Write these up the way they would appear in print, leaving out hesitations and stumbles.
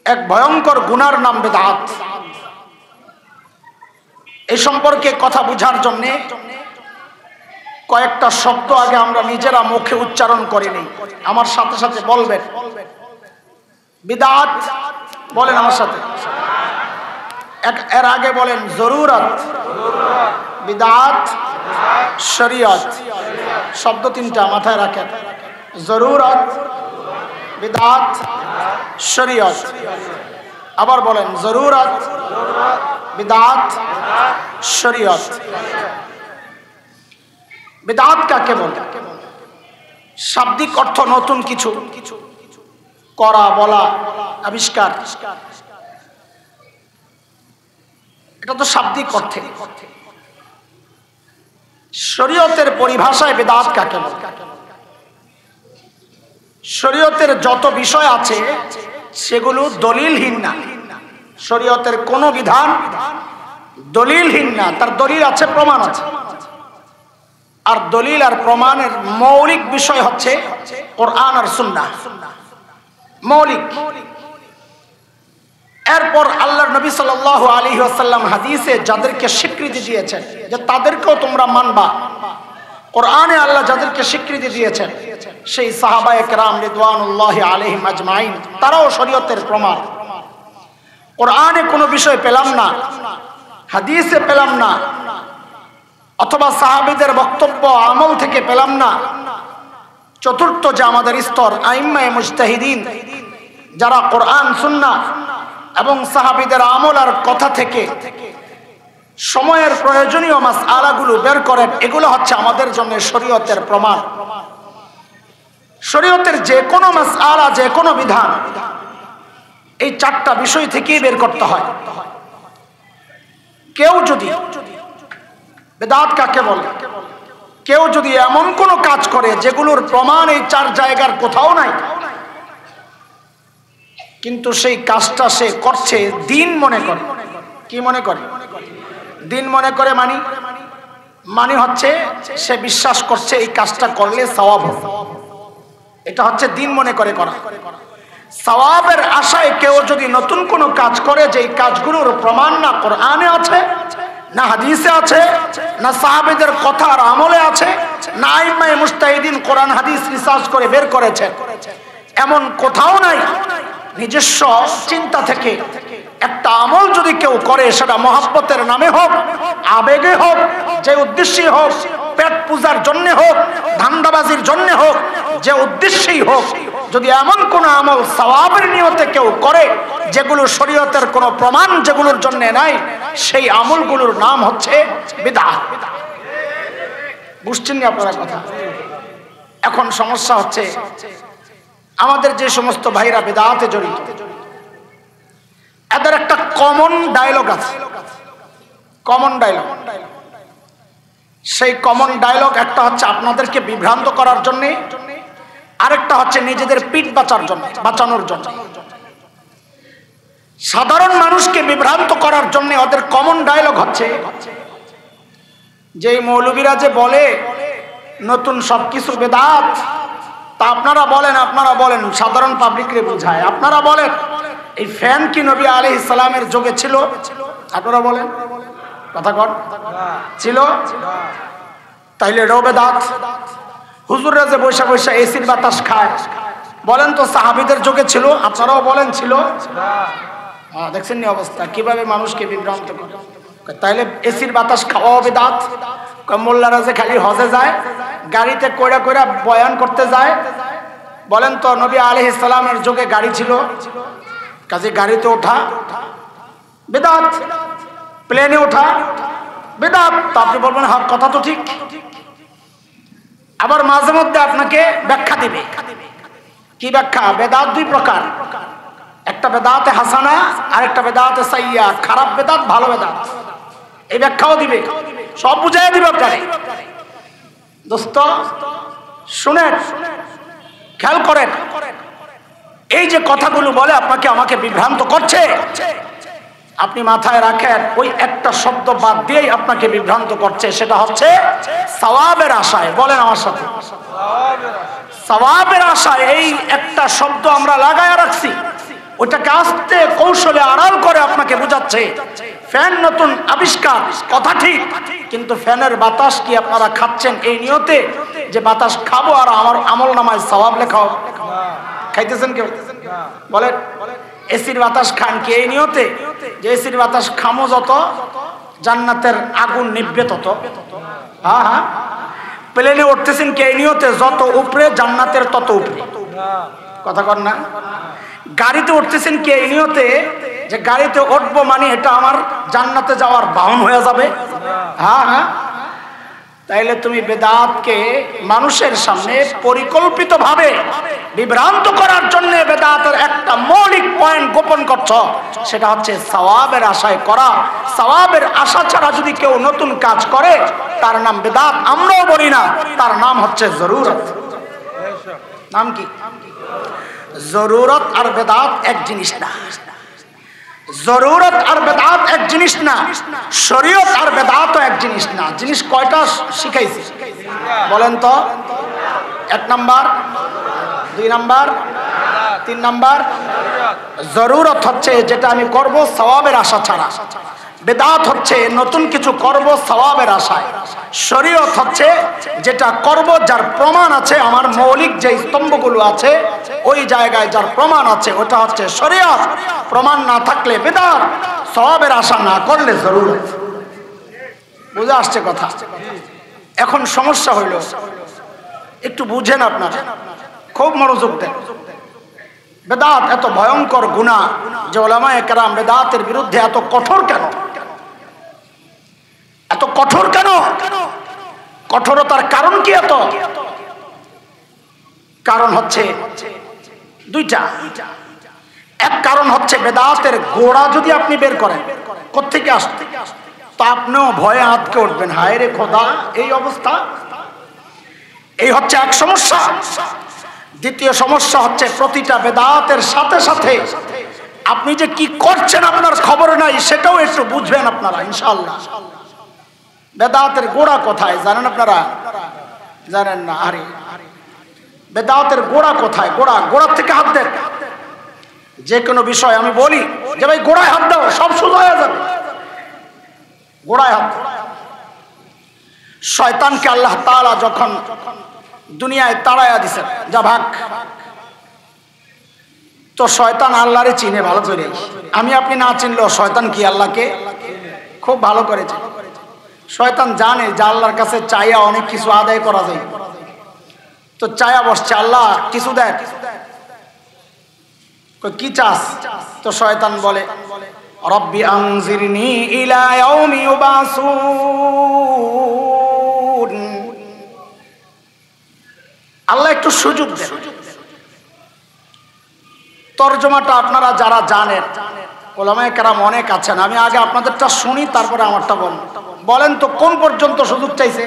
এক ভয়ঙ্কর গুনার নাম বিদআত। এই সম্পর্কে কথা বুঝার জন্য কয়েকটা শব্দ আগে আমরা নিজেরা মুখে উচ্চারণ করে নেই, আমার সাথে সাথে বলবেন। বিদআত বলেন আমার সাথে, এর আগে বলেন জরুরত, বিদআত, শরীয়ত। শব্দ তিনটা মাথায় রাখেন, জরুরত, বিদআত, শরীয়ত। আবার বলেন জরুরত, বিদআত, শরীয়ত। বিদআত কাকে বলে? শাব্দিক অর্থ নতুন কিছু করা, বলা, আবিষ্কার, এটা তো শাব্দিক অর্থে। শরীয়তের পরিভাষায় বিদআত কাকে বলে? শরীয়তের যত বিষয় আছে সেগুলো দলিলহীন না। শরীয়তের কোন বিধান দলিলহীন না, তার দলিল আছে, প্রমাণ আছে। আর দলিল আর প্রমাণের মৌলিক বিষয় হচ্ছে কোরআন আর সুন্নাহ, মৌলিক। এরপর আল্লাহর নবী সাল্লাল্লাহু আলাইহি ওয়াসাল্লাম হাদিসে যাদেরকে স্বীকৃতি দিয়েছেন যে তাদেরকেও তোমরা মানবা, কোরআনে আল্লাহ যাদেরকে স্বীকৃতি দিয়েছেন সেই সাহাবায়ে কেরাম রিদওয়ানুল্লাহি আলাইহিম আজমাইন, তারাও শরীয়তের প্রমাণ। কোরআনে কোনো বিষয় পেলাম না, হাদিসে পেলাম না, অথবা সাহাবীদের বক্তব্য আমল থেকে পেলাম না। চতুর্থ যে আমাদের স্তর, আইম্মায়ে মুজতাহিদিন, যারা কোরআন সুন্নাহ এবং সাহাবীদের আমল আর কথা থেকে সময়ের প্রয়োজনীয় মাসআলাগুলো বের করেন, এগুলো হচ্ছে আমাদের জন্য শরীয়তের প্রমাণ। শরীয়তের যে কোনো মাসআলা, যে কোনো বিধান, এই চারটা বিষয় থেকেই বের করতে হয়। কেউ যদি, বিদআত কাকে বলে? কেউ যদি এমন কোন কাজ করে যেগুলোর প্রমাণ এই চার জায়গার কোথাও নাই, কিন্তু সেই কাজটা সে করছে দিন মনে করে। কি মনে করে? দিন মনে করে। মানে হচ্ছে সে বিশ্বাস করছে এই কাজটা করলে সওয়াব হবে, এটা হচ্ছে দিন মনে করে করা। সওয়াবের আশায় কেউ যদি নতুন কোনো কাজ করে, যে এই কাজগুলোর প্রমাণ না কোরআনে আছে, না হাদিসে আছে, না সাহাবীদের কথা আর আমলে আছে, না আইম্মায়ে মুজতাহিদিন কোরআন হাদিস রিসার্চ করে বের করেছেন, এমন কোথাও নাই, নিজস্ব চিন্তা থেকে একটা আমল যদি কেউ করে, সেটা মহব্বতের নামে হোক, আবেগে হোক, যে উদ্দেশ্যে হোক, পেট পূজার জন্য হোক, ধান্দাবাজির জন্য হোক, যে উদ্দেশ্যেই হোক, যদি এমন কোন আমল সওয়াবের নিয়তে কেউ করে যেগুলো শরীয়তের কোনো প্রমাণ যেগুলোর জন্য নাই, সেই আমলগুলোর নাম হচ্ছে বিদআত। বুঝছেন না আপনারা কথা? এখন সমস্যা হচ্ছে আমাদের যে সমস্ত ভাইরা বিদআতে জড়িত, এদের একটা কমন ডায়লগ আছে, কমন ডায়লগ। সেই কমন ডায়লগ একটা হচ্ছে আপনাদেরকে বিভ্রান্ত করার জন্য, আরেকটা হচ্ছে নিজেদের পিঠ বাঁচানোর জন্য। সাধারণ মানুষকে বিভ্রান্ত করার জন্য ওদের কমন ডায়লগ হচ্ছে যে মৌলবীরা যে বলে নতুন সবকিছু বিদআত, তা আপনারা বলেন সাধারণ পাবলিকরে বুঝায়, আপনারা বলেন এই ফ্যান কি নবী আলাইহিস সালামের যুগে ছিল? আপনারা বলেন, কথা কর, ছিল? তাইলে এটাও বিদআত। হুজুররা যে বৈশা বৈশা এসির বাতাস খায়, বলেন তো সাহাবীদের যুগে ছিল? আপনারাও বলেন ছিল। দেখছেন নি অবস্থা, কিভাবে মানুষকে বিভ্রান্ত করে। তাইলে এসির বাতাস খাওয়াও বিদআত। মোল্লারা যে খালি হজে যায়, গাড়িতে কইরা কইরা বয়ান করতে যায়, বলেন তো নবী আলাইহিস সালামের যুগে গাড়ি ছিল? কাজে গাড়িতে ওঠা বিদআত, প্লেনে ওঠা বিদআত। তা আপনি বলবেন হ্যাঁ কথা তো ঠিক। আবার মাঝে মধ্যে আপনাকে ব্যাখ্যা দিবে। কি ব্যাখ্যা? বিদআত দুই প্রকার, একটা বেদাতে হাসানা আর একটা বেদাতে সাইয়্যা। খারাপ বেদাত, ভালো বেদাত, এই ব্যাখ্যাও দিবে, সব বুঝাই দিবে আপনারে। দোস্ত শুনেন, খেয়াল করেন, এই যে কথাগুলো বলে আপনাকে আমাকে বিভ্রান্ত করছে, আপনি মাথায় রাখেন ওই একটা শব্দ বাদ দিয়েই আপনাকে বিভ্রান্ত করছে, সেটা হচ্ছে সওয়াবের আশায়। বলেন আমার সাথে, সওয়াবের আশায়। এই একটা শব্দ আমরা লাগায় রাখছি, ওটাকে আস্তে কৌশলে আড়াল করে আপনাকে বোঝাচ্ছে ফ্যান নতুন আবিষ্কার, কথা ঠিক, কিন্তু ফ্যানের বাতাস কি আপনারা খাচ্ছেন এই নিয়তে যে বাতাস খাবো আর আমার আমল নামায় সওয়াব লেখা হবে? খাইতেছেন কেউ? বলেন। এসির বাতাস খান কি এই নিয়তে যে এসির বাতাস খামো যত জান্নাতের আগুন নিভবে তত? হ্যাঁ হ্যাঁ। প্লেনে উঠতেছেন কি এই নিয়তে যত উপরে জান্নাতের তত উপরে? কথা কর না। গাড়িতে উঠতেছেন কি এই নিয়তে যে গাড়িতে উঠবো মানে এটা আমার জান্নাতে যাওয়ার বাহন হয়ে যাবে? হ্যাঁ হ্যাঁ। তাইলে তুমি বেদাতকে মানুষের সামনে পরিকল্পিতভাবে বিভ্রান্ত করার জন্য বেদাতের একটা মৌলিক পয়েন্ট গোপন করছো, সেটা হচ্ছে সওয়াবের আশায় করা। সওয়াবের আশা ছাড়া যদি কেউ নতুন কাজ করে তার নাম বেদাত আমরাও বলি না, তার নাম হচ্ছে জরুরত। নাম কি? জরুরত আর বেদাত এক জিনিস না। জরুরত আর বেদাত এক জিনিস না, শরীয়ত আর বেদাতও এক জিনিস না। জিনিস কয়টা শিখাইছি বলেন তো? 1 নাম্বার, 2 নাম্বার, 3 নাম্বার। জরুরত হচ্ছে যেটা আমি করব সওয়াবের আশা ছাড়া, বেদাত হচ্ছে নতুন কিছু করব সওয়াবের আশায়, শরীয়ত হচ্ছে যেটা করব যার প্রমাণ আছে, আমার মৌলিক যে স্তম্ভগুলো আছে ওই জায়গায় যার প্রমাণ আছে ওটা হচ্ছে শরীয়ত। প্রমাণ না থাকলে বেদাত, সওয়াবের আশা না করলে জরুরত। বুঝে আসছে কথা? এখন সমস্যা হইল, একটু বুঝেন আপনারা, খুব মনোযোগ দেন। বেদাত এত ভয়ঙ্কর গুনাহ যে উলামায়ে কেরাম বেদাতের বিরুদ্ধে এত কঠোর কেন? এত কঠোর কেন? কঠোরতার কারণ কি এত? কারণ হচ্ছে দুইটা। এক কারণ হচ্ছে বেদাতের গোড়া যদি আপনি বের করেন কোত্থেকে আসছে, তো আপনিও ভয়ে আটকে উঠবেন, হায় রে খোদা এই অবস্থা। এই হচ্ছে এক সমস্যা। দ্বিতীয় সমস্যা হচ্ছে প্রতিটা বেদাতের সাথে সাথে আপনি যে কি করছেন আপনার খবর নাই, সেটাও একটু বুঝবেন আপনারা ইনশাআল্লাহ। বেদাতের গোড়া কোথায় জানেন আপনারা? জানেন না? আরে বেদাতের গোড়া কোথায়? গোড়ার থেকে হাত দেন। যে কোনো বিষয় আমি বলি যে ভাই গোড়ায় হাত দাও, সব সোজা হয়ে যাবে। গোড়ায় হাত। শয়তানকে আল্লাহ তাআলা যখন দুনিয়ায় তাড়াইয়া দিছেন, যা ভাগ, তো শয়তান আল্লাহরে চিনে ভালো করে। আমি আপনি না চিনলেও শয়তান কি আল্লাহকে খুব ভালো করে চিনে। শয়তান জানে যে আল্লাহর কাছে চাইয়া অনেক কিছু আদায় করা যায়, তো চাইয়া বসছে আল্লাহ কিছু দেখ। কি চাস? তো শয়তান বলে রব্বি আনজিরনি ইলা ইয়াউমি ইউবাসুন। আল্লাহ একটু সুযোগ দেন। তরজমাটা আপনারা যারা জানেন, উলামায়ে কেরাম অনেক আছেন, আমি আগে আপনাদেরটা শুনি তারপরে আমারটা বলুন। বলেন তো কোন পর্যন্ত সুযোগ চাইছে?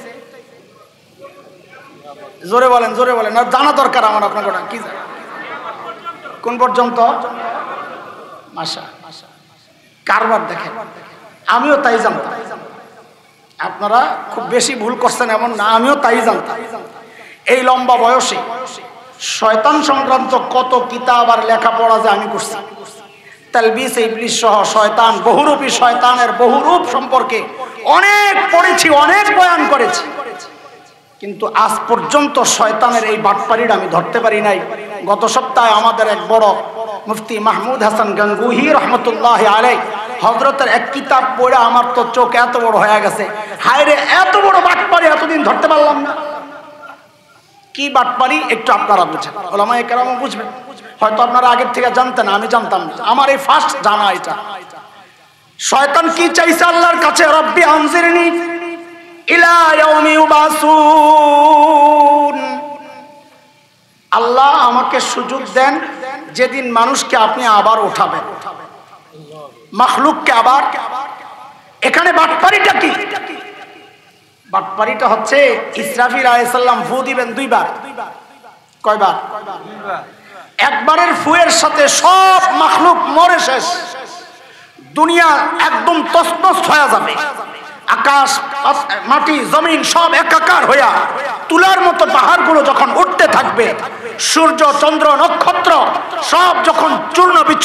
জোরে বলেন, জোরে বলেন, না জানা দরকার আমার আপনাকে। কি কোন পর্যন্ত? মাশা কারবার দেখেন, আমিও তাই জানতাম। আপনারা খুব বেশি ভুল করছেন এমন না, আমিও তাই জানতাম। এই লম্বা বয়সে শয়তান সংক্রান্ত কত কিতাব আর লেখাপড়া যে আমি করছি, তালবিস ইবলিস সহ শয়তান, বহুরূপী শয়তানের বহুরূপ সম্পর্কে অনেক পড়েছি, অনেক বয়ান করেছি, কিন্তু আজ পর্যন্ত শয়তানের এই বাটপাড়িটা আমি ধরতে পারি নাই। গত সপ্তাহে আমাদের এক বড় মুফতি মাহমুদ হাসান গঙ্গুহি রহমতুল্লাহ আলাইহি হযরতের এক কিতাব পড়ে আমার তো চোখ এত বড় হয়ে গেছে, হায় রে এত বড় বাটপাড়ি এতদিন ধরতে পারলাম না। কি বাটপাড়ি একটু আপনারা বুঝেন, উলামায়ে কেরাম বুঝবেন। হয়তো আপনারা আগের থেকে জানতেন, আমি জানতাম না, আমার এই ফার্স্ট জানা এটা। শয়তান কি চাইছে আল্লাহর কাছে? রব্বি আনজিরনি ইলা ইয়াউমি ইউবাসুন। আল্লাহ আমাকে সুযোগ দেন যেদিন মানুষকে আপনি আবার উঠাবেন, মাখলুককে আবার। এখানে বাটপাড়িটা কি? বাটপাড়িটা হচ্ছে ইসরাফিল আলাইহিস সালাম ফু দিবেন 2 বার। কয়বার? একবারের ফুয়ের সাথে সব মাখলুক মরে শেষ, দুনিয়া একদম তছনছ হয়ে যাবে। আকাশ, মাটি, জমিন সব একাকার হইয়া তুলার মতো পাহাড়গুলো যখন উঠতে থাকবে, সূর্য, চন্দ্র, নক্ষত্র সব যখন চূর্ণ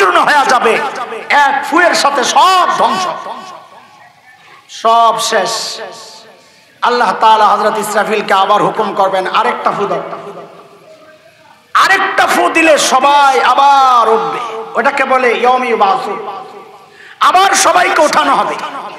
যাবে, এক ফুয়ের সাথে সব ধ্বংস, সব শেষ। আল্লাহ তাআলা হযরত ইসরাফিলকে আবার হুকুম করবেন, আরেকটা ফু দাও। আরেকটা ফু দিলে সবাই আবার উঠবে, ওটাকে বলে ইয়াউম ইউবাসুন। আবার সবাইকে ওঠানো হবে।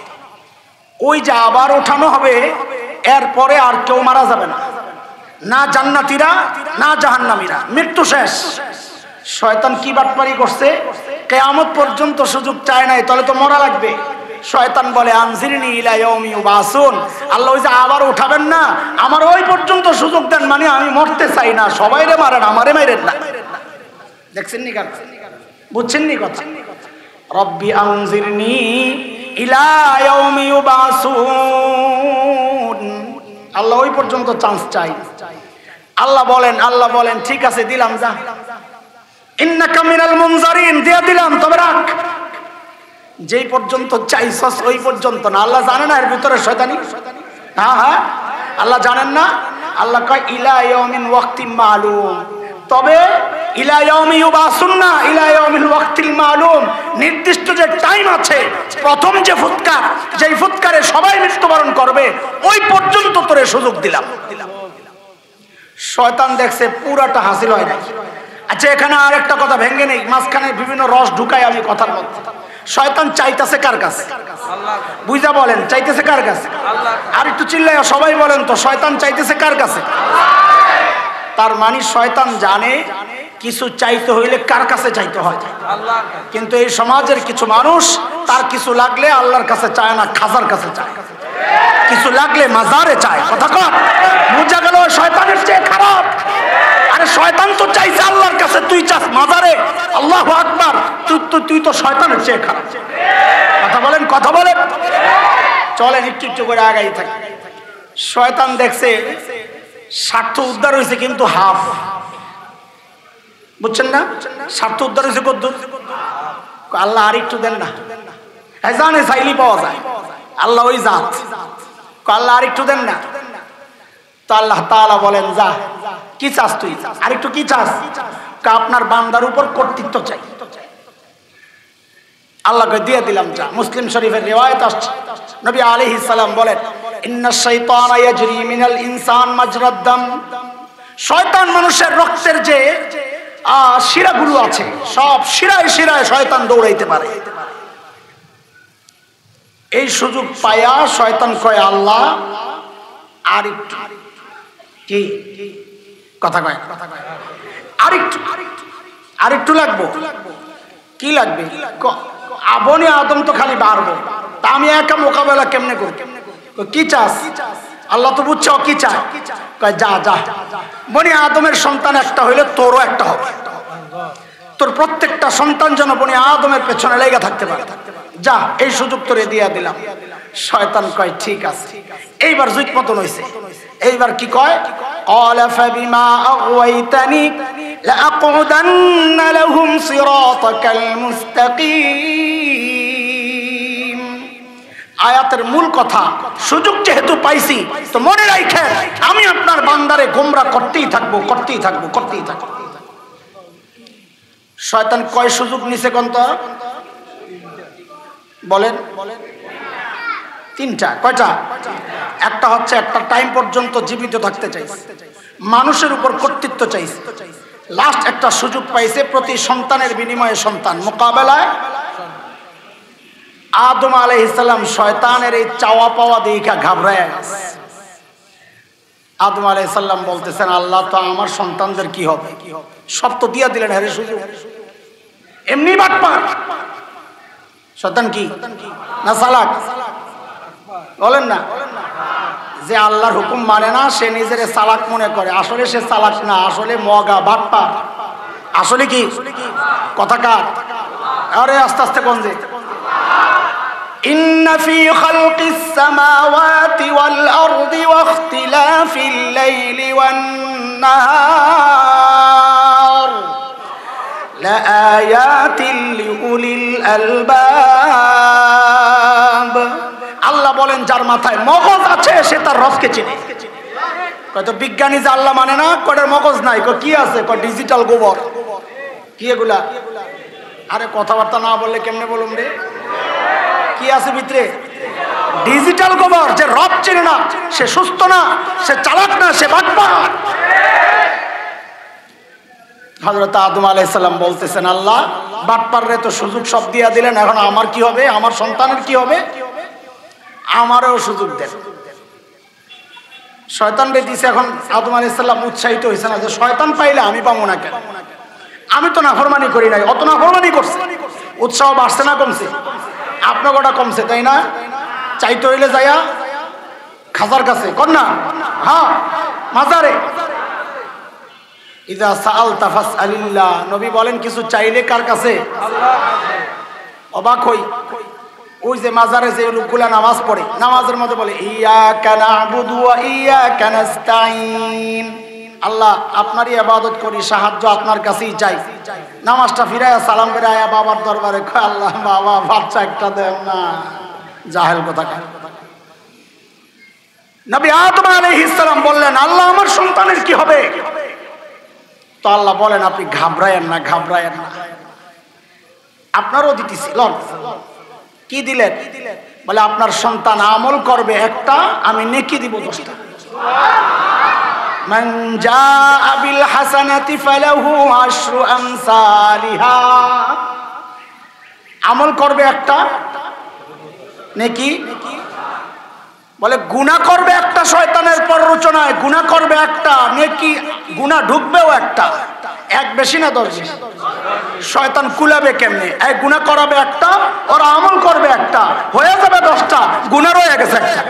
ওই যে আবার ওঠানো হবে, এরপরে আর কেউ মারা যাবে না, না জান্নাতীরা না জাহান্নামীরা, মৃত্যু শেষ। শয়তান কি বাটপারি করছে, কিয়ামত পর্যন্ত সুযোগ চায় নাই, তাহলে তো মরা লাগবে। শয়তান বলে আনজিরনি ইলা ইয়াউমি ইউবাসুন, আল্লাহ ওই যে আবার উঠাবেন না, আমার ওই পর্যন্ত সুযোগ দেন, মানে আমি মরতে চাই না, সবাইরে মারেন, আমারে মাইরেন না। দেখছেন নি কথা, বুঝছেন নি কথা? রব্বি আনজিরনি ইলা ইয়াউমি ইউবাসুন, আল্লাহ ওই পর্যন্ত চান্স চাই। আল্লাহ বলেন ঠিক আছে দিলাম, যা, ইন্নাকা মিনাল মুনজারিন, দিয়ে দিলাম, তবে রাখ, যেই পর্যন্ত চাইছস ওই পর্যন্ত না। আল্লাহ জানে না এর ভিতরে শয়তানি? হ্যাঁ, আল্লাহ জানেন না? আল্লাহ কয় ইলা ইয়াউমিন ওয়াক্তিম মালুম, তবে ইলা ইয়াউমি ইউবাসুন না, ইলা ইয়াউমিল ওয়াক্তিল মালুম, নির্দিষ্ট যে টাইম আছে, প্রথম যে ফুৎকার, যেই ফুৎকারে সবাই মৃত্যুবরণ করবে, ওই পর্যন্ত তোরে সুযোগ দিলাম। শয়তান দেখছে পুরাটা হাসিল হয় না। আচ্ছা, এখানে আর একটা কথা ভেঙে নেই, মাঝখানে বিভিন্ন রস ঢুকাই আমি কথার মধ্যে। শয়তান চাইতেছে কার কাছে? বুঝা বলেন, চাইতেছে কার কাছে? আর একটু চিল্লাই সবাই বলেন তো, শয়তান চাইতেছে কার কাছে? তার মানে শয়তান জানে কিছু চাইতে হইলে কার কাছে চাইতে হয়। কিন্তু এই সমাজের কিছু মানুষ তার কিছু লাগলে আল্লাহর কাছে চায় না, খাজার কাছে চায়। কিছু লাগলে মাজারে চায়। কথা কর, বুঝা গেল শয়তানের চেয়ে খারাপ। আরে শয়তান তো চাইছে আল্লাহর কাছে, তুই চাস মাজারে। আল্লাহু আকবার, তুই তো শয়তানের চেয়ে খারাপ। কথা বলেন। চলেন একটু একটু করে আগাই থাকি। শয়তান দেখছে স্বার্থ উদ্ধার হয়েছে কিন্তু হাফ, বুঝছেন না? স্বার্থ উদ্ধার হয়েছে কদ্দুর? আল্লাহ আর একটু দেন না, জানে চাইলি পাওয়া যায়, আল্লাহ ওই জাত, আল্লাহ আর একটু দেন না। তো আল্লাহ তাআলা বলেন, যা, কি চাস তুই, আর একটু কি চাস? আপনার বান্দার উপর কর্তৃত্ব চাই। আল্লাহকে দিয়ে দিলাম, যা। মুসলিম শরীফের রিওয়ায়াত আসছে, নবী আলাইহিস সালাম বলেন, ইন্নাশ শাইতানা ইয়াজরি মিনাল ইনসান মাজরাদ দাম, শয়তান মানুষের রক্তের যে শিরাগুলো আছে, সব শিরায় শিরায় শয়তান দৌড়াইতে পারে। এই সুযোগ পায়া শয়তান কয়, আল্লাহ আর একটু, কি কথা কয়, আর একটু লাগবো। কি লাগবে? বনি আদম তো খালি বাড়বো, তা আমি একা মোকাবেলা কেমনে করব? কি চাস? আল্লাহ তো বুঝছো কি চায়। কয়, যা, বনি আদমের সন্তান একটা হইলে তোরও একটা হবে, তোর প্রত্যেকটা সন্তান যেন বনি আদমের পেছনে লেগে থাকতে পারে, যা, এই সুযোগ তোরে দিয়া দিলাম। শয়তান কয়, ঠিক আছে। এইবার জুত মতন হইছে। এইবার কি কয়? ক্বালা ফাবিমা আগওয়াইতানি লাআকুদান্না লাহুম সিরাতাকাল মুস্তাকিম। আয়াতের মূল কথা, সুযোগ যেহেতু পাইছি তো মনে রাখেন, আমি আপনার বান্দারে গোমরা করতেই থাকবো। শয়তান কয় সুযোগ নিছে কোনটা বলেন? তিনটা। কয়টা? একটা হচ্ছে একটা টাইম পর্যন্ত জীবিত থাকতে চাইছে, মানুষের উপর কর্তৃত্ব চাইছে। লাস্ট একটা সুযোগ পাইছে, প্রতি সন্তানের বিনিময়ে সন্তান মোকাবেলায়। আদম আলাইহিস সালাম শয়তানের এই চাওয়া পাওয়া দেখা ঘাবড়ায় গেছে। আদম আলাইহিস সালাম বলতেছেন, আল্লাহ তো আমার সন্তানদের কি হবে? সব তো দিয়া দিলেন, হ্যাঁ সুযোগ। এমনি বাটপার শয়তান, কি না চালাক? বলেন না, যে আল্লাহর হুকুম মানে না সে নিজের চালাক মনে করে, আসলে সে চালাক না, আসলে মগা বাটপার। আসলে কি কথা কার? আরে আস্তে আস্তে কোন যে, ইন্না ফি খালকিস সামাওয়াতি ওয়াল আরদি ওয়া ইখতিলাফিল লাইলি ওয়ান নাহার লাআয়াতিন লিউলিল আলবাব। আল্লাহ বলেন, যার মাথায় মগজ আছে সে তার রবকে চিনে। কয়তো বিজ্ঞানী যে আল্লাহ মানে না, কয়টার মগজ নাই। কি আছে? ডিজিটাল গোবর। কি এগুলা? আরে কথাবার্তা না বললে কেমনে বলুন রে? কি আছে ভিতরে? ডিজিটাল গোবর। যে রব চেনে না সে সুস্থ না, সে চালাক না, সে বাটপার। হযরত আদম আলাইহিস সালাম বলতেছেন, আল্লাহ বাটপাররে তো সুযোগ সব দিয়া দিলেন, এখন আমার কি হবে? আমার সন্তানের কি হবে? আমারও সুযোগ দেন। শয়তান রে দিছে। এখন আদম আলাইহিস সালাম উৎসাহিত হয়েছে না যে শয়তান পাইলে আমি পাবো না কেন? আমি তো নাফরমানি করি নাই, অত নাফরমানি করছে। উৎসাহ বাড়ছে না কমছে? আপনার গোটা কমছে, তাই না? চাইতে হইলে যাইয়া খাজার কাছে কর না, হ্যাঁ মাজারে। ইযা সাআলতা ফাসআলিল্লাহ, নবী বলেন কিছু চাইলে কার কাছে? অবাক হই, ওই যে মাজারে যে লোকগুলা নামাজ পড়ে, নামাজের মধ্যে বলে ইয়াকা না'বুদু ওয়া ইয়াকা নাস্তাঈন, আল্লাহ আপনারই ইবাদত করি, সাহায্য আপনার কাছেই চাই। নামাজটা ফিরায়া সালাম ফিরায়া বাবার দরবারে কয়, আল্লাহ বাবা বাচ্চা একটা দেন না। জাহেল কোথাকার। নবী আদম আলাইহিস সালাম বললেন, আল্লাহ আমার সন্তানের কি হবে? তো আল্লাহ বলেন, আপনি ঘাবড়ায়েন না, ঘাবড়ায়েন না, আপনারও দিতেছি। কি দিলেন? বলে আপনার সন্তান আমল করবে একটা, আমি নেকি দিব 10টা। মান জাআ বিল হাসানাতি ফালাহু আশরু আমসালিহা। আমল করবে একটা, নেকি। বলে গুনাহ করবে একটা, শয়তানের প্ররোচনায় গুনাহ করবে একটা, নেকি গুনাহ ঢুকবেও একটা। এক বেশি না 10 বেশি? শয়তান কুলাবে কেমনে? এই গুনাহ করাবে একটা, ওরা আমল করবে একটা, হয়ে যাবে 10টা, গুনাহ রয়ে গেছে একটা।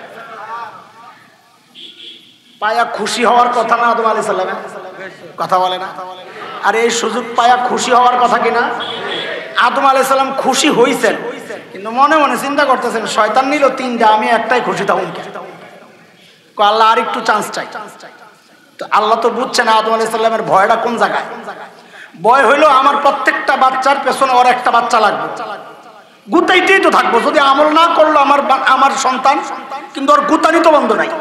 পায়া খুশি হওয়ার কথা না আদম আলাইহিস সালামের? কথা বলে না? আর এই সুযোগ পায়া খুশি হওয়ার কথা কিনা? আদম আলাইহিস সালাম খুশি হইছেন, কিন্তু মনে মনে চিন্তা করতেছেন শয়তান নিল 3টা, আমি একটাই খুশি থাকুন। আল্লাহ আর একটু চান্স চাই। তো আল্লাহ তো বুঝছেন আদম আলাইহিস সালামের ভয়টা কোন জায়গায়। ভয় হইলো আমার প্রত্যেকটা বাচ্চার পেছনে ওর একটা বাচ্চা লাগবে, গুতাইতেই তো থাকবো। যদি আমল না করলো আমার সন্তান, কিন্তু ওর গুতানি তো বন্ধ নাই।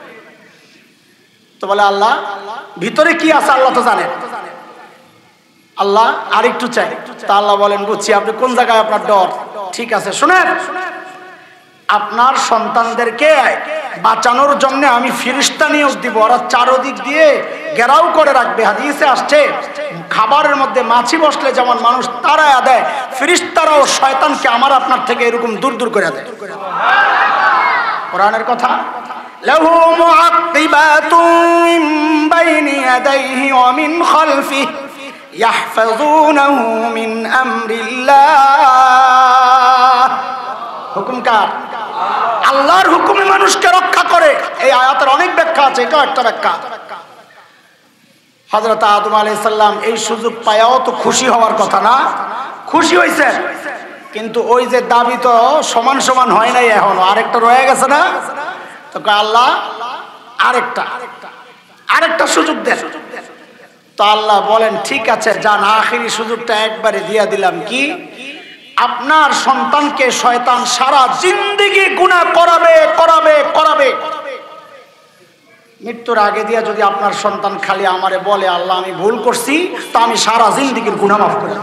তো বলে আল্লাহ ভিতরে কি আছে আল্লাহ তো জানেন, আল্লাহ আর একটু চাই। তা আল্লাহ বলেন, বুঝছি আপনি কোন জায়গায় আপনার ডর। ঠিক আছে শুনেন, আপনার সন্তানদেরকে বাঁচানোর জন্য আমি ফেরেশতা নিয়োগ দিব, ওরা চারদিক দিয়ে ঘেরাও করে রাখবে। হাদিসে আসছে খাবারের মধ্যে মাছি বসলে যেমন মানুষ তাড়ায়া দেয়, ফেরেশতারাও শয়তানকে আমার আপনার থেকে এরকম দূর দূর করে দেয়। কোরআনের কথা, লাহু মুআক্কিবাতুন মিন বাইনি ইয়াদাইহি ওয়া মিন খালফিহি ইয়াহফাযুনাহু মিন আমরিল্লাহ। হুকুম কার? আল্লাহর হুকুমে মানুষকে রক্ষা করে। এই আয়াতের অনেক ব্যাখ্যা আছে, এটা একটা ব্যাখ্যা। হযরত আদম আলাইহিস সালাম এই সুযোগ পায়াও তো খুশি হওয়ার কথা না? খুশি হইছেন, কিন্তু ওই যে দাবি তো সমান সমান হয় নাই, এখনো আরেকটা রয়ে গেছে না? তো আল্লাহ আরেকটা সুযোগ দেন। তো আল্লাহ বলেন, ঠিক আছে যান, আখিরি সুযোগটা একবারে দিয়া দিলাম। কি? আপনার সন্তানকে শয়তান সারা জিন্দেগি গুনাহ করাবে করাবে করাবে। মৃত্যুর আগে দিয়া যদি আপনার সন্তান খালি আমারে বলে, আল্লাহ আমি ভুল করছি, তা আমি সারা জিন্দেগির গুনাহ মাফ করে দেব।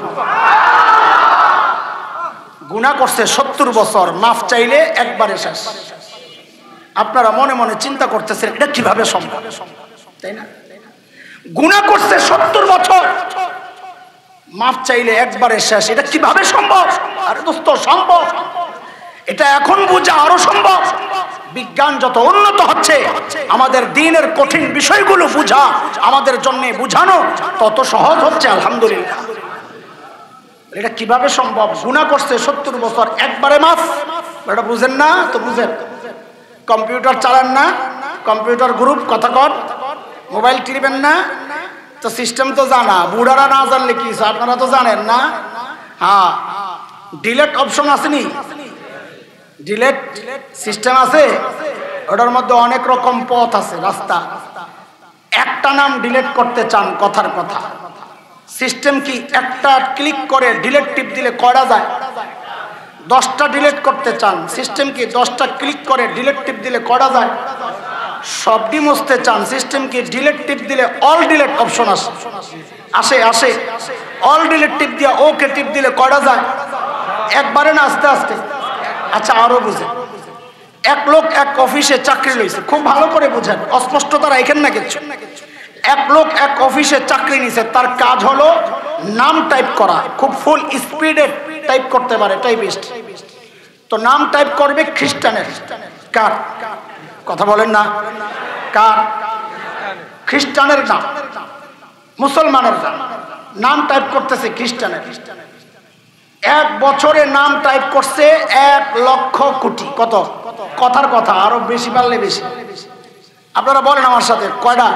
গুনাহ করছে 70 বছর, মাফ চাইলে একবারে শেষ। আপনারা মনে মনে চিন্তা করতেছেন এটা কিভাবে সম্ভব, তাই না? গুনাহ করছে 70 বছর, মাফ চাইলে একবারে শেষ, এটা কিভাবে সম্ভব? আরে দোস্ত সম্ভব, এটা এখন বোঝা আরো সম্ভব। বিজ্ঞান যত উন্নত হচ্ছে, আমাদের দ্বীনের কঠিন বিষয়গুলো বোঝা আমাদের জন্য বুঝানো তত সহজ হচ্ছে, আলহামদুলিল্লাহ। এটা কিভাবে সম্ভব? গুনাহ করছে 70 বছর, একবারে মাফ। এটা বুঝেন না তো বুঝেন। কম্পিউটার চালান না, কম্পিউটার গ্রুপ কথা কর, মোবাইল টিপবেন না, তো সিস্টেম তো জানা। বুড়ারা না জানলে কি, আপনারা তো জানেন না। হ্যাঁ, ডিলেট অপশন আসেনি, ডিলেট সিস্টেম আছে, ওটার মধ্যে অনেক রকম পথ আছে, রাস্তা। একটা নাম ডিলেট করতে চান, কথার কথা। সিস্টেম কি একটা ক্লিক করে ডিলেট টিপ দিলে করা যায়? 10টা ডিলেট করতে চান, সিস্টেম কি 10টা ক্লিক করে ডিলেট টিপ দিলে করা যায়? সবটি মুছতে চান, সিস্টেম কি ডিলেট টিপ দিলে অল ডিলেট অপশন আসে। আসে আসে অল ডিলিট টিপ দিয়া ওকে টিপ দিলে কয়টা যায়? একবারে না, আস্তে আস্তে। আচ্ছা আরো বুঝেন, এক লোক এক অফিসে চাকরি লইছে, খুব ভালো করে বুঝেন, অস্পষ্টতা রাখেন না কিছু। এক লোক এক অফিসে চাকরি নিছে, তার কাজ হলো নাম টাইপ করা, খুব ফুল স্পিডে টাইপ করতে পারে, টাইপিস্ট। তো নাম টাইপ করবে খ্রিস্টানের। কার কথা বলেন না? কার? খ্রিস্টানের নাম, মুসলমানের নাম টাইপ করতেছে খ্রিস্টানের। এক বছরে নাম টাইপ করছে 1,00,000 কোটি। কত? কথার কথা, আরো বেশি পারলে বেশি। আপনারা বলেন আমার সাথে, কয়টা?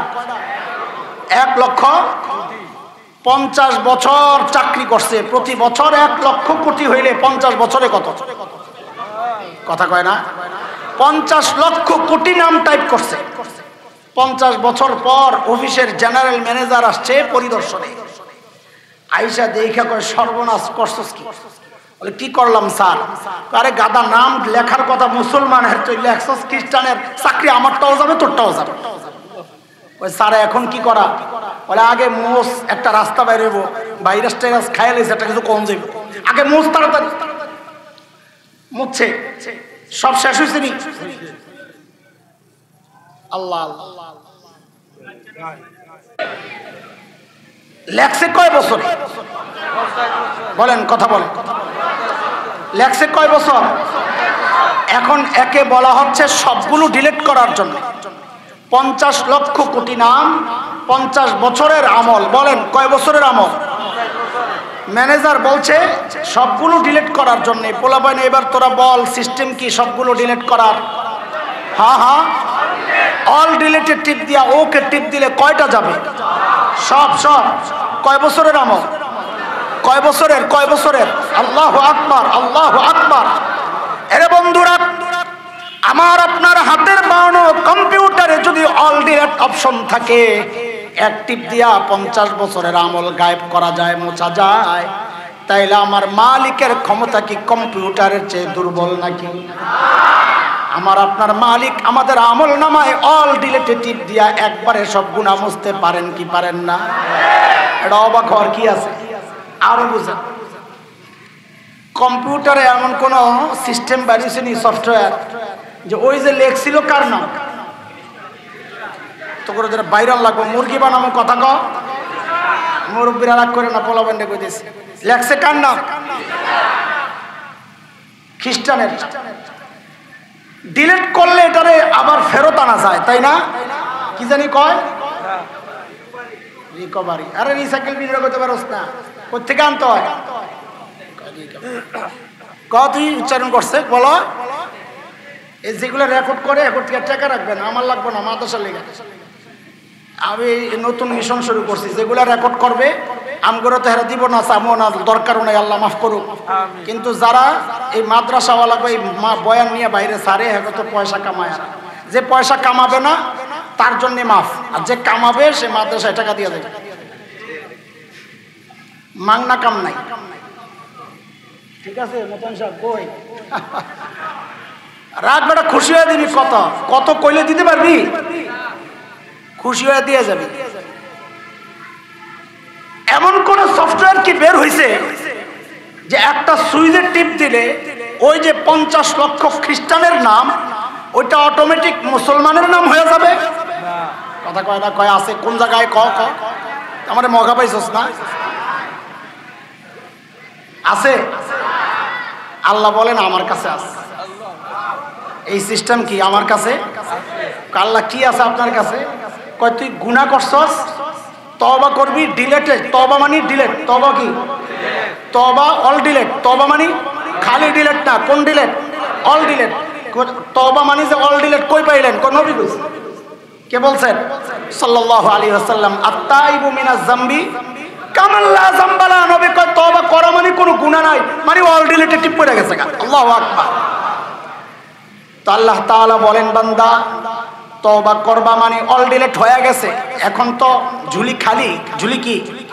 1,50,000 বছর চাকরি করছে, প্রতি বছর 1,00,000 কোটি হইলে 50 বছরে কত? কথা কয় না? 50 লক্ষ কোটি নাম টাইপ করছে। 50 বছর পর অফিসের জেনারেল ম্যানেজার আসছে পরিদর্শনে, আইসা দেখা কয়, সর্বনাশ করছস কি? বলে কি করলাম স্যার? আরে গাদা, নাম লেখার কথা মুসলমানের, তুই লেখছস খ্রিস্টানের, চাকরি আমারটাও যাবে তোরটাও যাবে। ওই স্যার এখন কি করা? বলে আগে মোষ, একটা রাস্তা বাইরে হইব, ভাইরাস টাইরাস খাইয়া লেছে, একটা কিছু কম যাইব, আগে মোষ তাড়াতাড়ি মুছছে। সব শেষ হয়েছে নি? আল্লাহ লেখছে কয় বছর? বলেন, কথা বলেন, লেখছে কয় বছর? এখন একে বলা হচ্ছে সবগুলো ডিলিট করার জন্য। 50 লক্ষ কোটি নাম, 50 বছরের আমল। বলেন কয় বছরের আমল? ম্যানেজার বলছে সবগুলো ডিলিট করার জন্য। পোলাপাইন এবার তোরা বল সিস্টেম কি সবগুলো ডিলিট করার? হ্যাঁ হ্যাঁ, অল ডিলিটে টিপ দিয়া ওকে টিপ দিলে কয়টা যাবে? সব সব। কয় বছরের আমল? কয় বছরের? কয় বছরের? আল্লাহু আকবার, আল্লাহু আকবার। এরে বন্ধুরা, আমার আপনার হাতের বানানো কম্পিউটারে যদি অল ডিলিট অপশন থাকে, এক টিপ দিয়া 50 বছরের আমল গায়েব করা যায়, মোছা যায়, তাইলে আমার মালিকের ক্ষমতা কি কম্পিউটারের চেয়ে দুর্বল নাকি? আমার আপনার মালিক আমাদের আমল নামায় অল ডিলিটে টিপ দিয়া একবারে সব গুনাহ মুছতে পারেন কি পারেন না? এটা অবাক হওয়ার কি আছে? আরো বুঝেন, কম্পিউটারে এমন কোন সিস্টেম বানিয়েছে নি, সফটওয়্যার, যে ওই যে লেখছিল কার নাম, তো করে যেটা ভাইরাল লাগবে, মুরগি বানামো কথা ক, মুরব্বীরা রাগ করে না, পোলা বান্ডে কইতেছে, লেখছে কার নাম? খ্রিস্টানের। ডিলিট করলে এটারে আবার ফেরত আনা যায়, তাই না? কি জানি কয়, রিকভারি। আরে রিসাইকেল বিক্রি করতে পারোস না, কোথেকে আনতে হয়? তুই উচ্চারণ করছে বলো, এই যেগুলো রেকর্ড করে এখন থেকে টাকা রাখবেন, আমার লাগবে না, মাদ্রাসার লেগে। আমি নতুন মিশন শুরু করছি, যেগুলো রেকর্ড করবে আমগরো তো হেরা দিব না, চামো না, দরকারও নাই, আল্লাহ মাফ করুক। কিন্তু যারা এই মাদ্রাসাওয়ালা এই বয়ান নিয়ে বাইরে সারে, হ্যাঁ তো পয়সা কামায়, যে পয়সা কামাবে না তার জন্য মাফ, আর যে কামাবে সে মাদ্রাসায় টাকা দিয়ে দেবে, মাংনা কাম নাই। ঠিক আছে মতন সাহেব, কই রাত বেটা খুশি হয়ে দিবি, কত কত কইলে দিতে পারবি, খুশি হয়ে দিয়ে যাবি। এমন কোন সফটওয়্যার কি বের হইছে যে একটা সুইচের টিপ দিলে ওই যে 50 লক্ষ খ্রিস্টানের নাম, ওইটা অটোমেটিক মুসলমানের নাম হয়ে যাবে? কথা কয় না, কয় আছে কোন জায়গায়, ক ক আমার মগা পাইছস না? আছে? আল্লাহ বলেন আমার কাছে আছে। এই সিস্টেম কি আমার কাছে? আল্লাহ কি আছে আপনার কাছে? কয় তুই গুনাহ করছস, তওবা করবি, ডিলেটে, তওবা মানে ডিলেট, তওবা কি? তওবা অল ডিলেট, তওবা মানে খালি ডিলেট না, কোন ডিলেট? All delete. তওবা মানে যে অল ডিলেট কই পাইলেন? কোন নবী কইছে? কে বলছেন? সাল্লাল্লাহু আলাইহি ওয়াসাল্লাম। আত-তাইবু মিনাজ যামবি কামান লা যামবা লা। নবী কয় তওবা করা মানে কোনো গুনাহ নাই, মানে অল ডিলেটে টিপ পড়ে গেছে। আল্লাহু আকবার। তো আল্লাহ তাআলা বলেন, বান্দা তওবা করবা মানে অল ডিলিট হয়ে গেছে, এখন তো ঝুলি খালি। ঝুলি কি?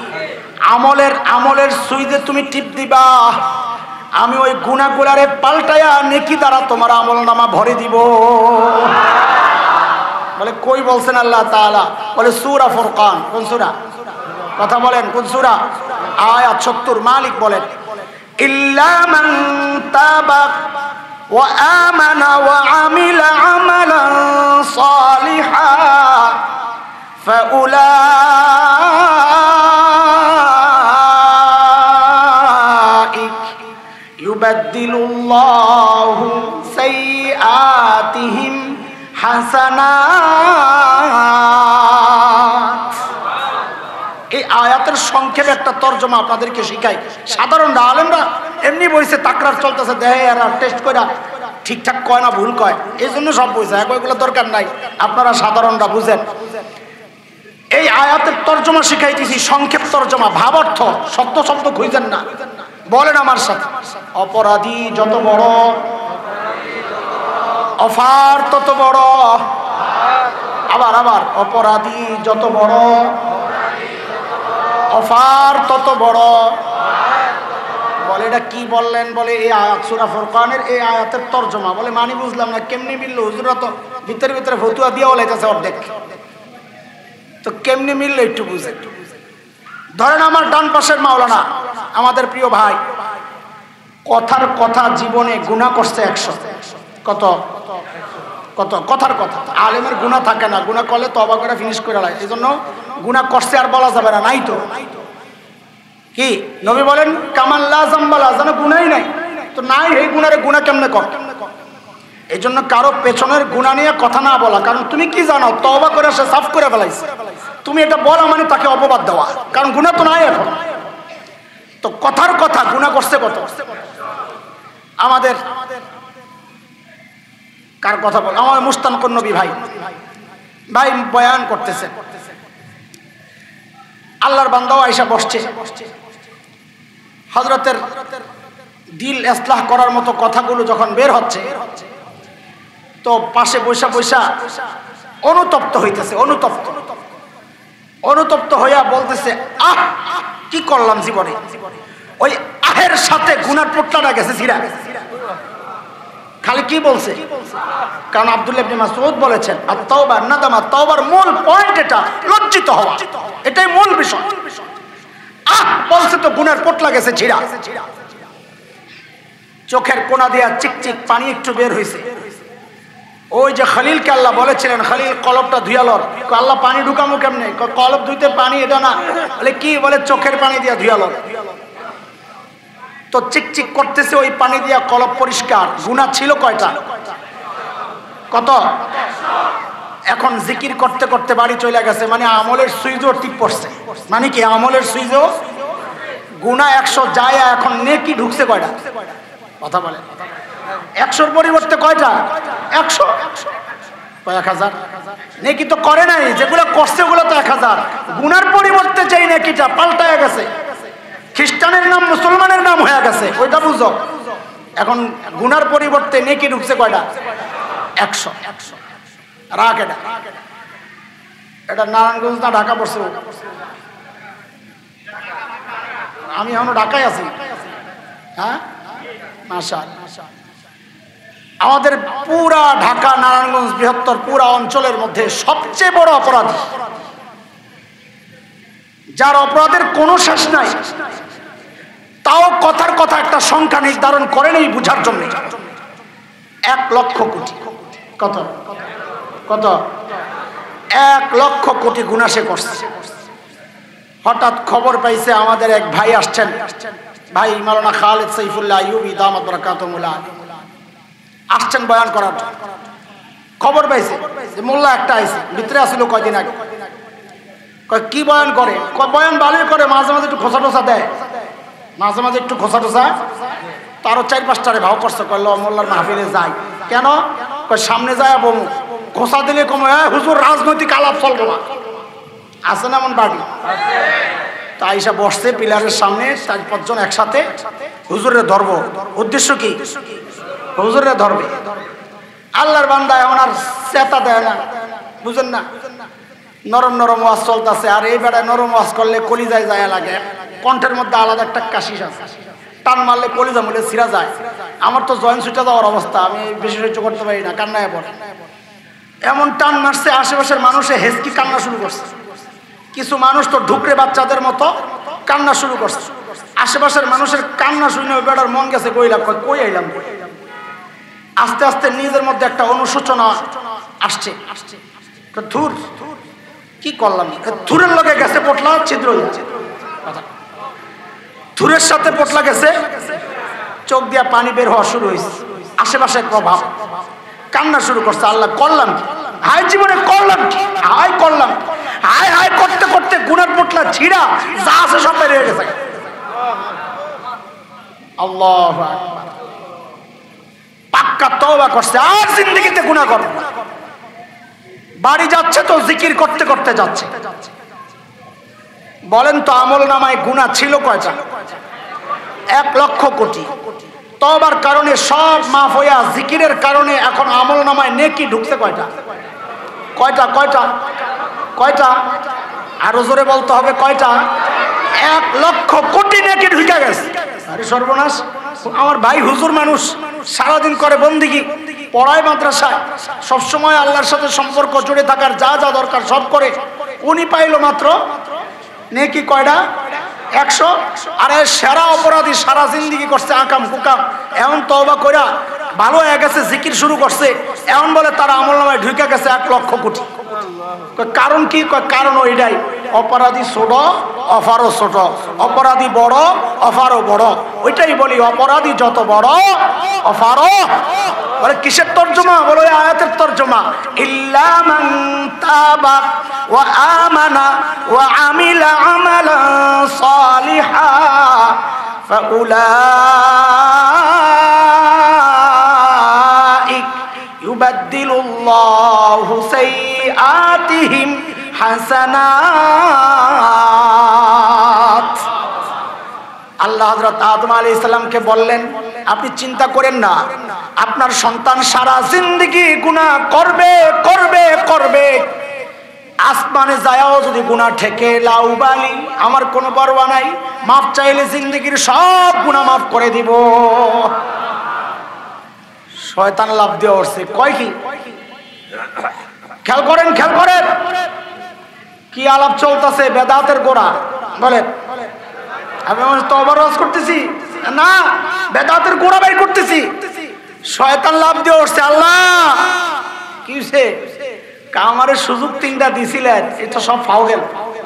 আমলের সুইচে তুমি টিপ দিবা, আমি ওই গুনাহগুলারে পাল্টায়া নেকি দ্বারা তোমার আমলনামা ভরে দিব। বলে কই বলছেন আল্লাহ তাআলা? বলে সূরা ফুরকান। কোন সূরা? কথা বলেন কোন সূরা? আয়াত 70। মালিক বলেন ইল্লা মান তাবা ওয়া আমানা ওয়া আমিলা আমালান সালিহা ফাউলাইকা ইউবাদদিলুল্লাহু সাইয়্যাতিহিম হাসানাত। এই আয়াতের সংক্ষেপে একটা তর্জমা আপনাদেরকে শিখাই। সাধারণ আলেমরা এমনি বইছে, তাকরার চলতেছে, দেখে আর টেস্ট করে ঠিকঠাক কয় না ভুল কয়, এই জন্য সব বইছে। এগুলো দরকার নাই, আপনারা সাধারণরা বুঝেন। এই আয়াতের তর্জমা শিখাইতেছি, সংক্ষেপ তর্জমা, ভাবার্থ, শব্দ শব্দ খুঁজেন না। বলেন আমার সাথে, অপরাধী যত বড় অফার তত বড়। আবার আবার, অপরাধী যত বড় অফার তত বড়। বলে এটা কি বললেন? বলে এই আয়াত সূরা ফুরকানের এই আয়াতের তর্জমা। বলে মানি বুঝলাম না, কেমনি মিললো? হুজুরা তো ভিতরে ভিতরে ফতুয়া দিয়ে বলাইতেছে অর্ধেক, তো কেমনি মিললো একটু বুঝে। ধরেন আমার ডান পাশের মাওলানা, আমাদের প্রিয় ভাই, কথার কথা জীবনে গুনাহ করছে 100। কত কত কথার কথা। আলেমের গুনাহ থাকে না, গুনাহ করলে তওবা করে ফিনিশ করে দেয়। এই জন্য গুনাহ করছে আর বলা যাবে না, নাই তো কি নবী বলেন কামাল লা জামবালা, যেন গুনাহই নাই। তো নাই, এই গুনারে গুনাহ কেমনে কর? এই জন্য কারো পেছনের গুনাহ নিয়ে কথা না বলা, কারণ তুমি কি জানো তওবা করে সে সাফ করে ফেলাইছে। তুমি এটা বলা মানে তাকে অপবাদ দেওয়া, কারণ গুনাহ তো নাই এখন। তো কথার কথা গুনাহ করছে কত। আমাদের কার কথা বল, আমার মুস্তানকুন নবী ভাই ভাই বয়ান করতেছে, আল্লাহর বান্দাও আয়েশা বসছে। হযরতের দিল ইসলাহ করার মতো কথাগুলো যখন বের হচ্ছে, তো পাশে বৈশা বৈশা অনুতপ্ত হইতেছে। অনুতপ্ত হইয়া বলতেছে, আহ কি করলাম জীবনে। ওই আহের সাথে গুনার পোটলাটা গেছে ছিঁড়া। খালি কি বলছে? কারণ আব্দুল্লাহ ইবনে মাসউদ বলেছেন আত-তাওবা নাদামা, তাওবার মূল পয়েন্ট এটা, লজ্জিত হওয়া, এটাই মূল বিষয়। আহ বলছে তো গুনার পোটলা গেছে ছিঁড়া। চোখের কোনা দিয়া চিকচিক পানি একটু বের হইছে। ওই যে খলিলকে আল্লাহ বলেছিলেন, খলিল কলবটা ধুয়ালর। আল্লাহ পানি ঢুকামো কেমনে? কলব ধুইতে পানি এটা না। বলে কি? বলে চোখের পানি দিয়া ধুয়ালর। তো চিকচিক করতেছে ওই পানি দিয়া কলব পরিষ্কার। গুনাহ ছিল কয়টা? কত? এখন জিকির করতে করতে বাড়ি চলে গেছে, মানে আমলের সুইচও টিপ পড়ছে। মানে কি? আমলের সুইচও, গুনাহ 100 যায়, এখন নেকি ঢুকছে কয়টা? কথা বলে 100-র পরিবর্তে কয়টা? 100 1000 নেকি তো করে নাই, যেগুলো করছে ওগুলো তো 1000। গুনার পরিবর্তে যেই নেকিটা পাল্টায় গেছে, খ্রিস্টানের নাম মুসলমানের নাম হয়ে গেছে, ওইটা বুঝো। এখন গুনার পরিবর্তে নেকি ঢুকছে কয়টা? 100। রাখ এটা, এটা নারায়ণগঞ্জ না ঢাকা পড়ছে? আমি এখনো ঢাকায় আছি। হ্যাঁ মাশাআল্লাহ। আমাদের পুরা ঢাকা নারায়ণগঞ্জ বৃহত্তর পুরা অঞ্চলের মধ্যে সবচেয়ে বড় অপরাধী, যার অপরাধের কোনো শেষ নাই, তাও কথার কথা একটা সংখ্যা নির্ধারণ করেন এই বুঝার জন্য। 1 লক্ষ কোটি। কত? কত? 1 লক্ষ কোটি গুনাহ সে করছে। হঠাৎ খবর পাইছে আমাদের এক ভাই আসছেন, ভাই মাওলানা খালেদ সাইফুল্লাহ আইয়ুবী দামাত বারাকাতুহুল আলী আসছেন বয়ান করার। খবর পাইছে যে মোল্লা একটা আইছে, ভিতরে আসছিল কয়দিন আগে। কয় কি বয়ান করে? কয় বয়ান ভালোই করে, মাঝে মাঝে একটু খোসা টোসা দেয়, মাঝে মাঝে একটু খোসা টোসা। তারও 4-5টারে ভাও করছে, কয় ল মোল্লার মাহফিলে যাই। কেন? কয় সামনে যায় বমু, খোসা দিলে কমে হুজুর রাজনৈতিক আলাপ চলবো না। আছে না এমন বাড়ি? তা আইসা বসছে পিলারের সামনে, 4-5 জন একসাথে হুজুরে ধরবো। উদ্দেশ্য কি? হুজুরে ধরবে। আল্লাহর বান্দা এমন আর চেতা দেয় না, বুঝেন না? নরম নরম ওয়াজ চলতেছে, আর এই বেড়ায় নরম ওয়াজ করলে কলিজায় যায় লাগে। কণ্ঠের মধ্যে আলাদা একটা কাশিস আছে, টান মারলে কলিজা মূলে ছিঁড়া যায়। আমার তো জয়েন্ট ছুটে যাওয়ার অবস্থা, আমি বেশি সহ্য করতে পারি না, কান্নায় পড়ে। এমন টান মারছে, আশেপাশের মানুষে হেসকি কান্না শুরু করছে। কিছু মানুষ তো ঢুকরে বাচ্চাদের মতো কান্না শুরু করছে। আশেপাশের মানুষের কান্না শুনে ওই বেটার মন গেছে কইলাম কই আইলাম। আস্তে আস্তে নিজের মধ্যে একটা অনুশোচনা আসছে, ধুর কি করলাম, ধুরের লগে গেছে পটলা ছিদ্র, ধুরের সাথে পটলা গেছে, চোখ দিয়া পানি বের হওয়া শুরু হয়েছে, আশেপাশের প্রভাব, কান্না শুরু করছে। আল্লাহ করলাম কি, হাই জীবনে করলাম কি, হাই করলাম, হাই হাই করতে করতে গুনার পটলা ছিড়া যা আছে সব বের হয়ে গেছে। আল্লাহু আকবার, পাক্কা তওবা করছে, আর জিন্দেগিতে গুনাহ করবে না। বাড়ি যাচ্ছে তো জিকির করতে করতে যাচ্ছে। বলেন তো আমল নামায় গুনাহ ছিল কয়টা? 1 লক্ষ কোটি। তওবার কারণে সব মাফ হইয়া জিকিরের কারণে এখন আমল নামায় নেকি ঢুকছে কয়টা? কয়টা কয়টা কয়টা? আরো জোরে বলতে হবে কয়টা? 1 লক্ষ কোটি নেকি ঢুকে গেছে। আরে সর্বনাশ, আমার ভাই হুজুর মানুষ, সারাদিন করে বন্দিগি, পড়ায় মাদ্রাসায়, সবসময় আল্লাহর সাথে সম্পর্ক জুড়ে থাকার যা যা দরকার সব করে, উনি পাইলো মাত্র নেকি কয়টা? 100। আর সেরা অপরাধী সারা জিন্দিগি করছে আকাম কুকাম, এমন তওবা কইরা ভালো হয়ে গেছে, জিকির শুরু করছে, এমন বলে তার আমল নামায় ঢুকে গেছে 1 লক্ষ কোটি। কারণ কি? কারণ ওইটাই, অপরাধী ছোট অফারও ছোট, অপরাধী বড় অফারও বড়। ওইটাই বলি, অপরাধী যত বড় অফারও। বলে কিসের তর্জমা? বলো আয়াতের তর্জমা, ইল্লা মান তাবা ওয়া আমানা ওয়া আমিলা আমালান সালিহা ফাউলাইক ইউবাদদিলুল্লাহু সাইয়্যাতিহিম হাসানাত। আল্লাহ হযরত আদম আলাইহিস সালামকে বললেন, আপনি চিন্তা করেন না, আপনার সন্তান সারা জিন্দেগি গুনাহ করবে করবে করবে, আসমানে যায়ও যদি গুনাহ ঠেকে লাউবালি, আমার কোনো পরোয়া নাই, মাফ চাইলে জিন্দেগির সব গুনাহ মাফ করে দিব। শয়তান লাভ দিয়ে উঠছে, কয় কি? খেয়াল করেন খেয়াল করেন কি আলাপ চলতেছে, বেদাতের গোড়া। বলে আমি তওবার ওয়াজ করতেছি না, বেদাতের গোড়া বের করতেছি। শয়তান লাভ দিয়ে উঠছে। আল্লাহ কি হইছে? আমারে সুযোগ 3টা দিছিলেন, এটা সব ফাও গেল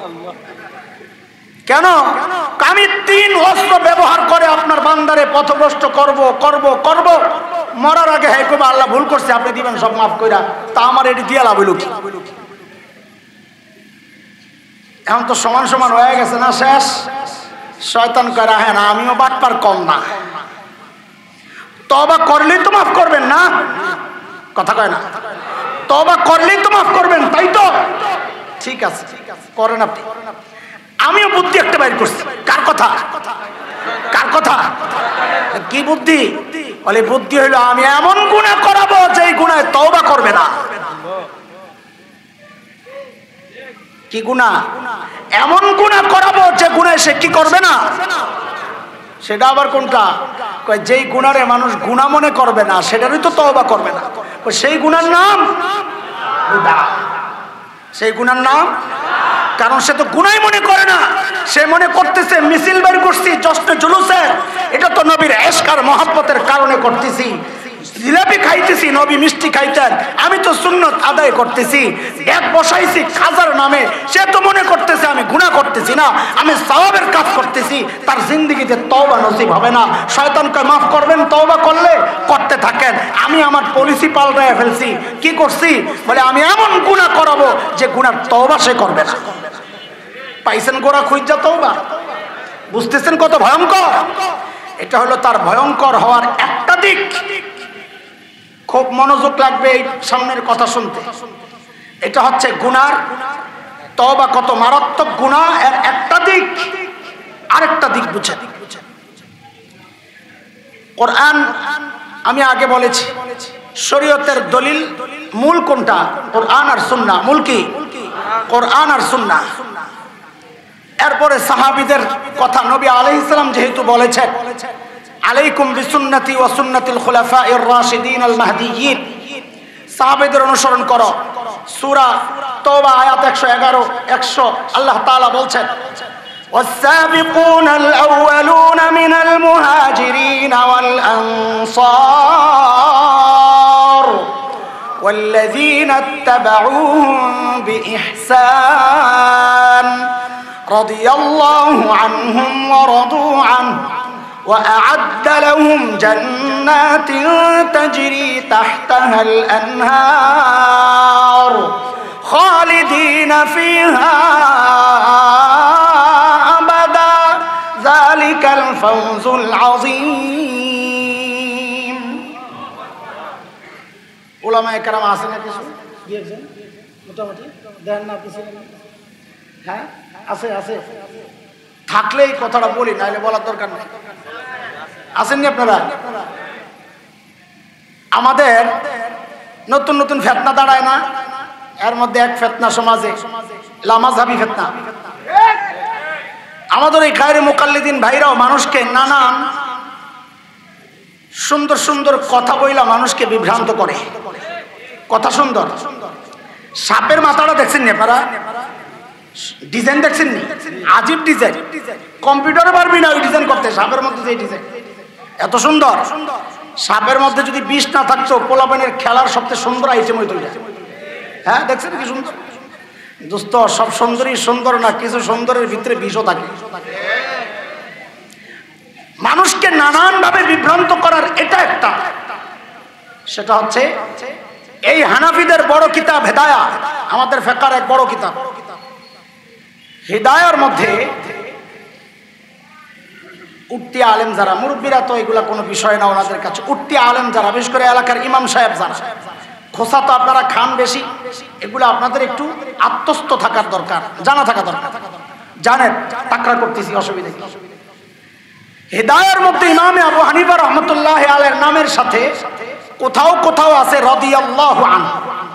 কেন? আমি 3 অস্ত্র ব্যবহার করে আপনার বান্দারে পথভ্রষ্ট করব করব করব, মরার আগে হ্যাঁ কবে আল্লাহ ভুল করছে, আপনি দিবেন সব মাফ কইরা, তা আমার এটি দিয়ে লাভ হইল কি? এখন তো সমান সমান হয়ে গেছে না, শেষ। শয়তান কয় হ্যাঁ না, আমিও বাটপার কম না, তওবা করলেই তো মাফ করবেন না, কথা কয় না, তওবা করলেই তো মাফ করবেন, তাই তো? ঠিক আছে করেন আপনি। আমিও বুদ্ধি একটা বাইর করছি। কার কথা? কার কথা? কি বুদ্ধি? বলে বুদ্ধি হইলো আমি এমন গুনাহ করাবো যে গুনাহে তওবা করবে না। কি গুনাহ? এমন গুনাহ করাবো যে গুনাহে সে কি করবে না। সেটা আবার কোনটা? কয় যেই গুনারে মানুষ গুনাহ মনে করবে না, সেটারই তো তওবা করবে না। সেই গুনার নাম বিদআত। সেই গুনার নাম, কারণ সে তো গুনাই মনে করে না, সে মনে করতেছে মিছিল বের করছি জশ্নে জুলুসে, এটা তো নবীর ইশক আর মহব্বতের কারণে করতেছি, জিলাপি খাইতেছি, নবী মিষ্টি খাইতেন, আমি তো সুন্নত আদায় করতেছি, এক বসাইছি খাজার নামে, সে তো মনে করতেছে আমি গুনাহ করতেছি না, আমি সওয়াবের কাজ করতেছি, তার জিন্দেগিতে তওবা নসিব হবে না। শয়তানকে মাফ করবেন তওবা করলে, করতে থাকেন। আমি আমার পলিসি পাল্টায় ফেলছি। কি করছি? বলে আমি এমন গুনাহ করাবো যে গুনার তওবা সে করবে না। পাইছেন গোড়া খুঁজা তওবা? বুঝতেছেন কত ভয়ঙ্কর? এটা হলো তার ভয়ঙ্কর হওয়ার একটা দিক। খুব মনোযোগ লাগবে এই সামনের কথা শুনতে। এটা হচ্ছে গুনার তওবা কত মারাত্মক গুনাহ এর একটা দিক। আরেকটা দিক বুঝেন, কোরআন আমি আগে বলেছি শরীয়তের দলিল মূল কোনটা? কোরআন আর সুন্নাহ। মূল কি? কোরআন আর সুন্নাহ। এরপরে সাহাবীদের কথা নবী আলাইহিস সালাম যেহেতু বলেছেন, আলাইকুম বিসুন্নতি ওয়া সুন্নাতিল খুলাফায়ে আর রাশিদিন আল মাহদিয়্যিন, সাহাবীদের অনুসরণ করো, সূরা তওবা আয়াত 111 100 আল্লাহ তাআলা বলছেন والسابقون الأولون من المهاجرين والأنصار والذين اتبعوهم بإحسان رضي الله عنهم ورضوا عنه وأعد لهم جنات تجري تحتها الأنهار خالدين فيها أبدا ذلك الفوز العظيم উলামায়ে কেরাম আছেন না কিছু দিয়েছেন মোটামুটি দেন না কিছু হ্যাঁ আছে আছে থাকলেই কথাটা বলি নাইলে বলার দরকার নেই আসেননি আপনারা আমাদের নতুন নতুন ফিতনা দাঁড়ায় না এর মধ্যে এক ফিতনা সমাজে লামাযহাবী ফিতনা আমাদের এই গায়রে মুকাল্লিদিন ভাইরাও মানুষকে নানান সুন্দর সুন্দর কথা বইলা মানুষকে বিভ্রান্ত করে কথা সুন্দর সাপের মাথাটা দেখছেন না আপনারা ডিজাইন দেখছেন নি আজীব ডিজাইন কম্পিউটারে পারবি না ওই ডিজাইন করতে সাপের মধ্যে যে ডিজাইন এত সুন্দর সাপের মধ্যে যদি বিষ না থাকতো পোলাপানের খেলার সবচেয়ে সুন্দর আইটেম হইতো হ্যাঁ দেখছেন কি সুন্দর দোস্ত সব সুন্দরই সুন্দর না কিছু সুন্দরের ভিতরে বিষও থাকে মানুষকে নানান ভাবে বিভ্রান্ত করার এটা একটা সেটা হচ্ছে এই হানাফিদের বড় কিতাব হেদায়া আমাদের ফিকহের এক বড় কিতাব হিদায়ার মধ্যে উঠতি আলেম যারা মুরব্বীরা তো এগুলা কোনো বিষয় না ওনাদের কাছে উঠতি আলেম যারা বিশেষ করে এলাকার ইমাম সাহেব যারা খোসা তো আপনারা খান বেশি এগুলো আপনাদের একটু আত্মস্থ থাকার দরকার জানা থাকা দরকার জানেন তাকরার করতেছি অসুবিধা কি হিদায়ার মধ্যে ইমামে আবু হানিফা রাহমাতুল্লাহি আলাইহির নামের সাথে কোথাও কোথাও আছে রাদিয়াল্লাহু আনহু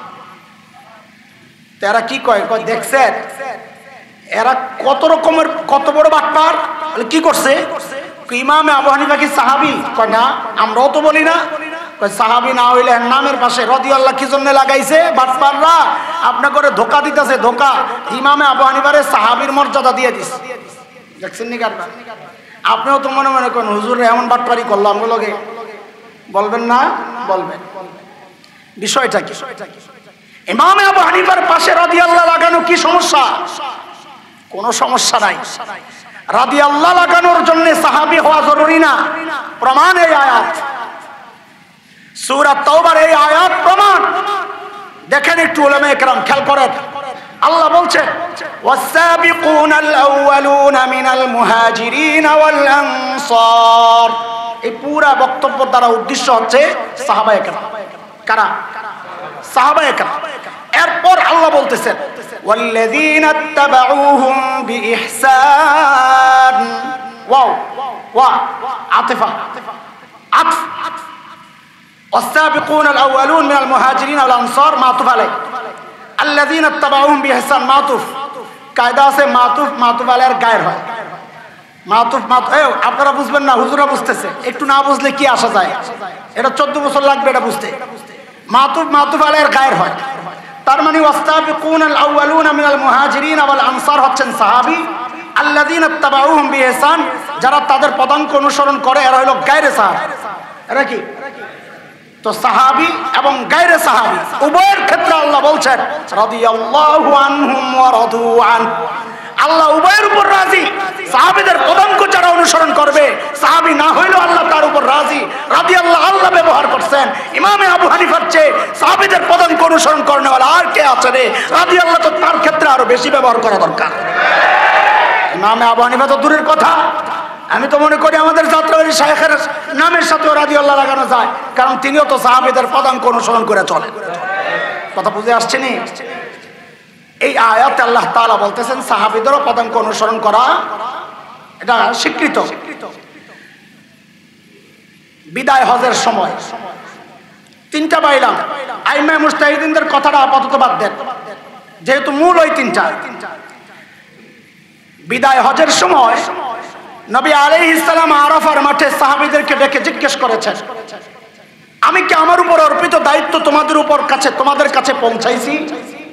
তারা কি কয় কয় দেখছেন এরা কত রকমের কত বড় বাটপার কি করছে ইমামে আবু হানিফা কি সাহাবী কয় না আমরাও তো বলি না কয় সাহাবী না হইলে নামের পাশে রাদিয়াল্লাহু কি জন্য লাগাইছে বাটপাররা আপনা করে ধোঁকা দিতেছে ধোঁকা ইমামে আবু হানিফারে সাহাবীর মর্যাদা দিয়ে দিছে দেখছেন নি কারবার আপনিও তো মনে মনে করেন হুজুর এমন বাটপারি করলাম বলগে বলবেন না বলবেন বিষয়টা কি ইমামে আবু হানিফার পাশে রাদিয়াল্লাহু লাগানো কি সমস্যা কোনো সমস্যা নাই রাদিয়াল্লাহু লাগানোর জন্য সাহাবী হওয়া জরুরি না প্রমাণ এই আয়াত সূরা তাওবার এই আয়াত প্রমাণ দেখেন একটু উলামায়ে কেরাম খেয়াল করেন আল্লাহ বলছেন ওয়াসাবিকুনাল আউয়ালুনা মিনাল মুহাজিরিন ওয়াল আনসার এই পুরো বক্তব্য দ্বারা উদ্দেশ্য হচ্ছে সাহাবায়ে কেরাম কারা সাহাবায়ে কেরাম এরপর আল্লাহ বলতেছেন ওয়াল্লাযীনা ইত্তাবাউহুম বিইহসান ওয়াও ওয়া আতিফা আতফ والسابقون الأولون من المهاجرين والأنصار معطوف عليه الذين اتبعوهم بإحسان معطوف কায়দা আছে মাতুফ আলাইহির গায়ের হয় মাতুফ আপনারা বুঝবেন না হুজুরা বুঝতেছে একটু না বুঝলে কি আসা যায় এটা 14 বছর লাগবে এটা বুঝতে মাতুফ আলাইহির গায়ের হয় তার মানে ওয়াসাবিকুনাল আউয়ালুনা মিনাল মুহাজিরিন ওয়াল আনসার হচ্ছেন সাহাবী আল্লাযীনা ইত্তাবাউহুম বিইহসান যারা তাদের পদাঙ্ক অনুসরণ করে এরা হলো গায়রে সাহাবী এরা কি তো সাহাবী এবং গায়রে সাহাবী উভয়ের ক্ষেত্রে আল্লাহ বলছেন রাদিয়াল্লাহু আনহুম ওয়া রাদু আন আল্লাহ উভয়ের উপর রাজি সাহাবীদের পদাঙ্ক যারা অনুসরণ করবে সাহাবী না হইলেও আল্লাহ তার উপর রাজি রাদিয়াল্লাহু আল্লাহ ব্যবহার করছেন ইমামে আবু হানিফার চেয়ে সাহাবীদের পদাঙ্ক অনুসরণ করেনওয়ালা আর কে আছে রে রাদিয়াল্লাহু তো তার ক্ষেত্রে আরো বেশি ব্যবহার করা দরকার ইমামে আবু হানিফা তো দূরের কথা আমি তো মনে করি আমাদের যাত্রাবাড়ি শাইখের নামের সাথে রাদিয়াল্লাহু লাগানো যায় কারণ তিনিও তো সাহাবীদের পদাঙ্ক অনুসরণ করে চলেন কথা বুঝে আসছে নি এই আয়াতে আল্লাহ তাআলা বলতেছেন সাহাবীদেরও পদাঙ্ক অনুসরণ করা এটা স্বীকৃত বিদায় হজের সময় তিনটা পাইলাম আইমা মুজতাহিদিনদের কথাটা আপাতত বাদ দেন যেহেতু মূল ওই তিনটা বিদায় হজের সময় নবী আলাইহিস সালাম আরাফার মাঠে সাহাবীদেরকে ডেকে জিজ্ঞেস করেছেন আমি কি আমার উপর অর্পিত দায়িত্ব তোমাদের কাছে পৌঁছাইছি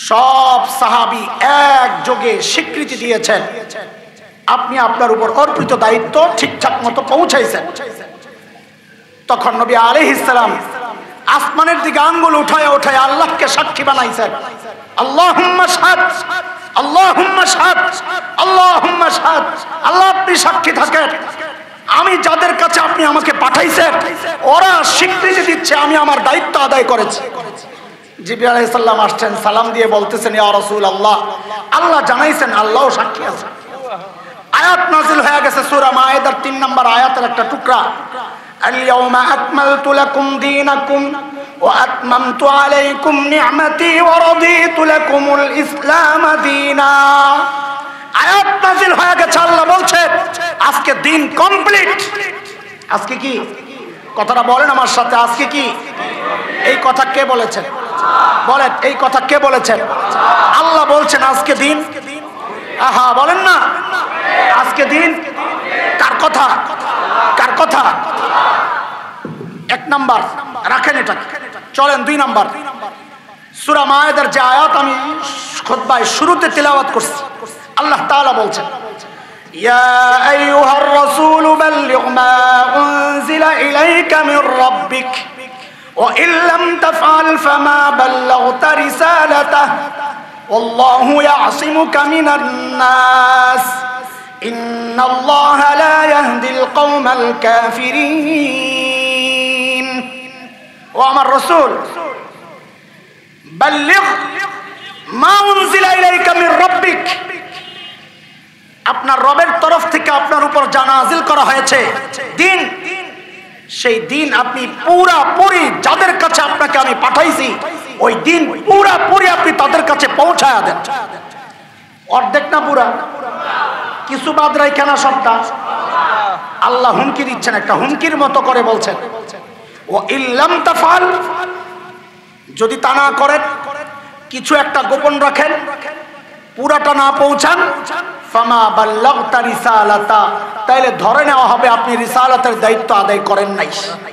সব সাহাবী একযোগে স্বীকৃতি দিয়েছেন আপনি আপনার উপর অর্পিত দায়িত্ব ঠিকঠাক মতো পৌঁছাইছেন। তখন নবী আলাইহিস সালাম আসমানের দিকে আঙ্গুল উঠায় উঠায় আল্লাহকে সাক্ষী বানাইছেন, আল্লাহুম্মা শাহাদ, আল্লাহুম্মা শাহাদ, আল্লাহুম্মা শাহাদ। আল্লাহ আপনি সাক্ষী থাকেন, আমি যাদের কাছে আপনি আমাকে পাঠাইছেন ওরা স্বীকৃতি দিচ্ছে আমি আমার দায়িত্ব আদায় করেছি। জিবরিল আলাইহিস সালাম আসছেন, সালাম দিয়ে বলতেছেন, ইয়া রাসূলুল্লাহ, আল্লাহ জানাইছেন, আল্লাহও সাক্ষী আছে। আয়াত নাযিল হয়ে গেছে সূরা মায়েদার 3 নম্বর আয়াতের একটা টুকরা, আল-ইয়াওমা আকমালতু লাকুম দীনাকুম ওয়া আতমামতু আলাইকুম নি'মাতি ওয়া রাদিতু লাকুমুল ইসলাম দীনা। আয়াত নাযিল হয়ে গেছে, আল্লাহ বলছেন আজকে দিন কমপ্লিট। আজকে কি? কথাটা বলেন আমার সাথে, আজকে কি? এই কথা কে বলেছেন? বলেন, এই কথা কে বলেছেন? আল্লাহ বলছেন আজকে দিন। আহা, বলেন না আজকে দিন। কার কথা? কার কথা? 1 নাম্বার রাখেন, এটা চলেন 2 নাম্বার। সূরা মায়েদার যে আয়াত আমি খুতবায় শুরুতে তিলাওয়াত করছি, আল্লাহ তাআলা বলছেন, ইয়া আইয়ুহার রাসূল বাল্লিগ মা উনজিলা ইলাইকা মির রাব্বিক ওয়া ইল্লাম তাফআল ফামা বাল্লাগতা রিসালাতাহু ওয়াল্লাহু ইয়াসিমুকা মিনান নাস ইন্নাল্লাহা লা ইয়াহদিল কওমাল কাফিরিন। ও আমার রাসূল, বাল্লিগ মা উনজিলা ইলাইকা মির রাব্বিক, আপনার রবের তরফ থেকে আপনার উপর যা নাযিল করা হয়েছে দিন, সেই দিন আপনি পুরাপুরি যাদের কাছে আপনাকে আমি পাঠাইছি ওই দিন পুরাপুরি আপনি তাদের কাছে পৌঁছায়া দেন। অর্ধেক না পুরা? কিছু বাদ রাখেন না, সবটা। আল্লাহ হুমকি দিচ্ছেন, একটা হুমকির মতো করে বলছেন, ও ইল্লাম তাফআল, যদি তা না করেন, কিছু একটা গোপন রাখেন, পুরাটা না পৌঁছান, ফামা বাল্লাগতা রিসালাতা, তাইলে ধরে নেওয়া হবে আপনি রিসালাতের দায়িত্ব আদায় করেন নাই।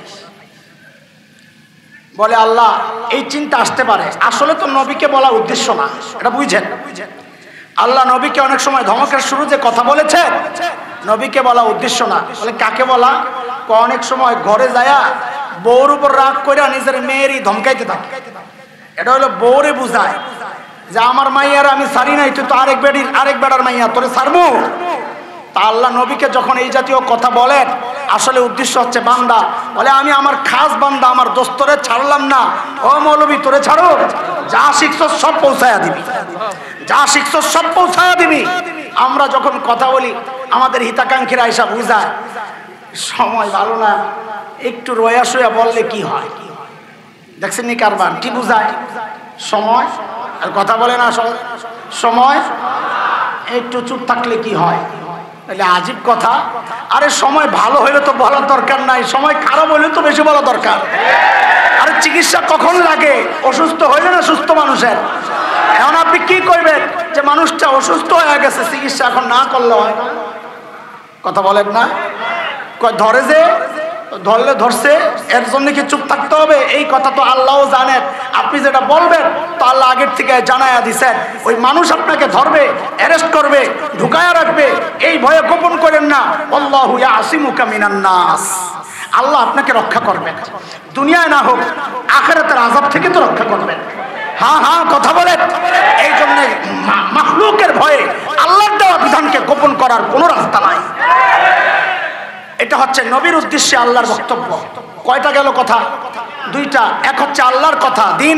বলে আল্লাহ, এই চিন্তা আসতে পারে, আসলে তো নবীকে বলা উদ্দেশ্য না, এটা বুঝেন। আল্লাহ নবীকে অনেক সময় ধমকের শুরু যে কথা বলেছেন, নবীকে বলা উদ্দেশ্য না। বলে কাকে বলা? অনেক সময় ঘরে যায়া বউর উপর রাগ করে নিজের মেয়েরই ধমকাইতে থাকে। এটা হলো বউরে বুঝায় যে আমার মাইয়ার আমি সারি নাই, তুই তো আরেক বেড়ার মাইয়া, তোরে সারবো। তা আল্লাহ নবীকে যখন এই জাতীয় কথা বলেন, আসলে উদ্দেশ্য হচ্ছে বান্দা বলে আমি আমার খাস বান্দা আমার দোস্তরে ছাড়লাম না। ও মৌলবী, তোরে ছাড়ো, যা শিখছ সব পৌঁছায়া দিবি, যা শিখছ সব পৌঁছায়া দিবি। আমরা যখন কথা বলি আমাদের হিতাকাঙ্ক্ষীরা এসব বুঝায়, সময় ভালো না, একটু রয়া সয়া বললে কি হয়, দেখছেন নি কারবার কি বুঝায়? সময় আর কথা বলে না, সময় একটু চুপ থাকলে কি হয়? তাহলে আজীব কথা। আরে সময় ভালো হইলে তো বলার দরকার নাই, সময় খারাপ হইলে তো বেশি বলা দরকার। আরে চিকিৎসা কখন লাগে? অসুস্থ হইলে না সুস্থ মানুষের। এখন আপনি কি করবেন যে মানুষটা অসুস্থ হয়ে গেছে, চিকিৎসা এখন না করলে হয় না? কথা বলেন না? ধরে যে ধরলে ধরছে, এর জন্য কি চুপ থাকতে হবে? এই কথা তো আল্লাহও জানেন। আপনি যেটা বলবেন তো আল্লাহ আগের থেকে জানায়া দিছেন। ওই মানুষ আপনাকে ধরবে, অ্যারেস্ট করবে, ঢুকায়া রাখবে, এই ভয়ে গোপন করেন না। আল্লাহু ইয়াসিমুকা মিনান নাস, আল্লাহ আপনাকে রক্ষা করবেন, দুনিয়ায় না হোক আখিরাতের আযাব থেকে তো রক্ষা করবেন। হ্যাঁ হ্যাঁ, কথা বলেন। এই জন্য মাখলুকের ভয়ে আল্লাহর দেওয়া বিধানকে গোপন করার কোনো রাস্তা নাই। এটা হচ্ছে নবীর উদ্দেশ্যে আল্লাহর বক্তব্য। কয়টা গেল কথা? 2টা। এক হচ্ছে আল্লাহর কথা, দিন।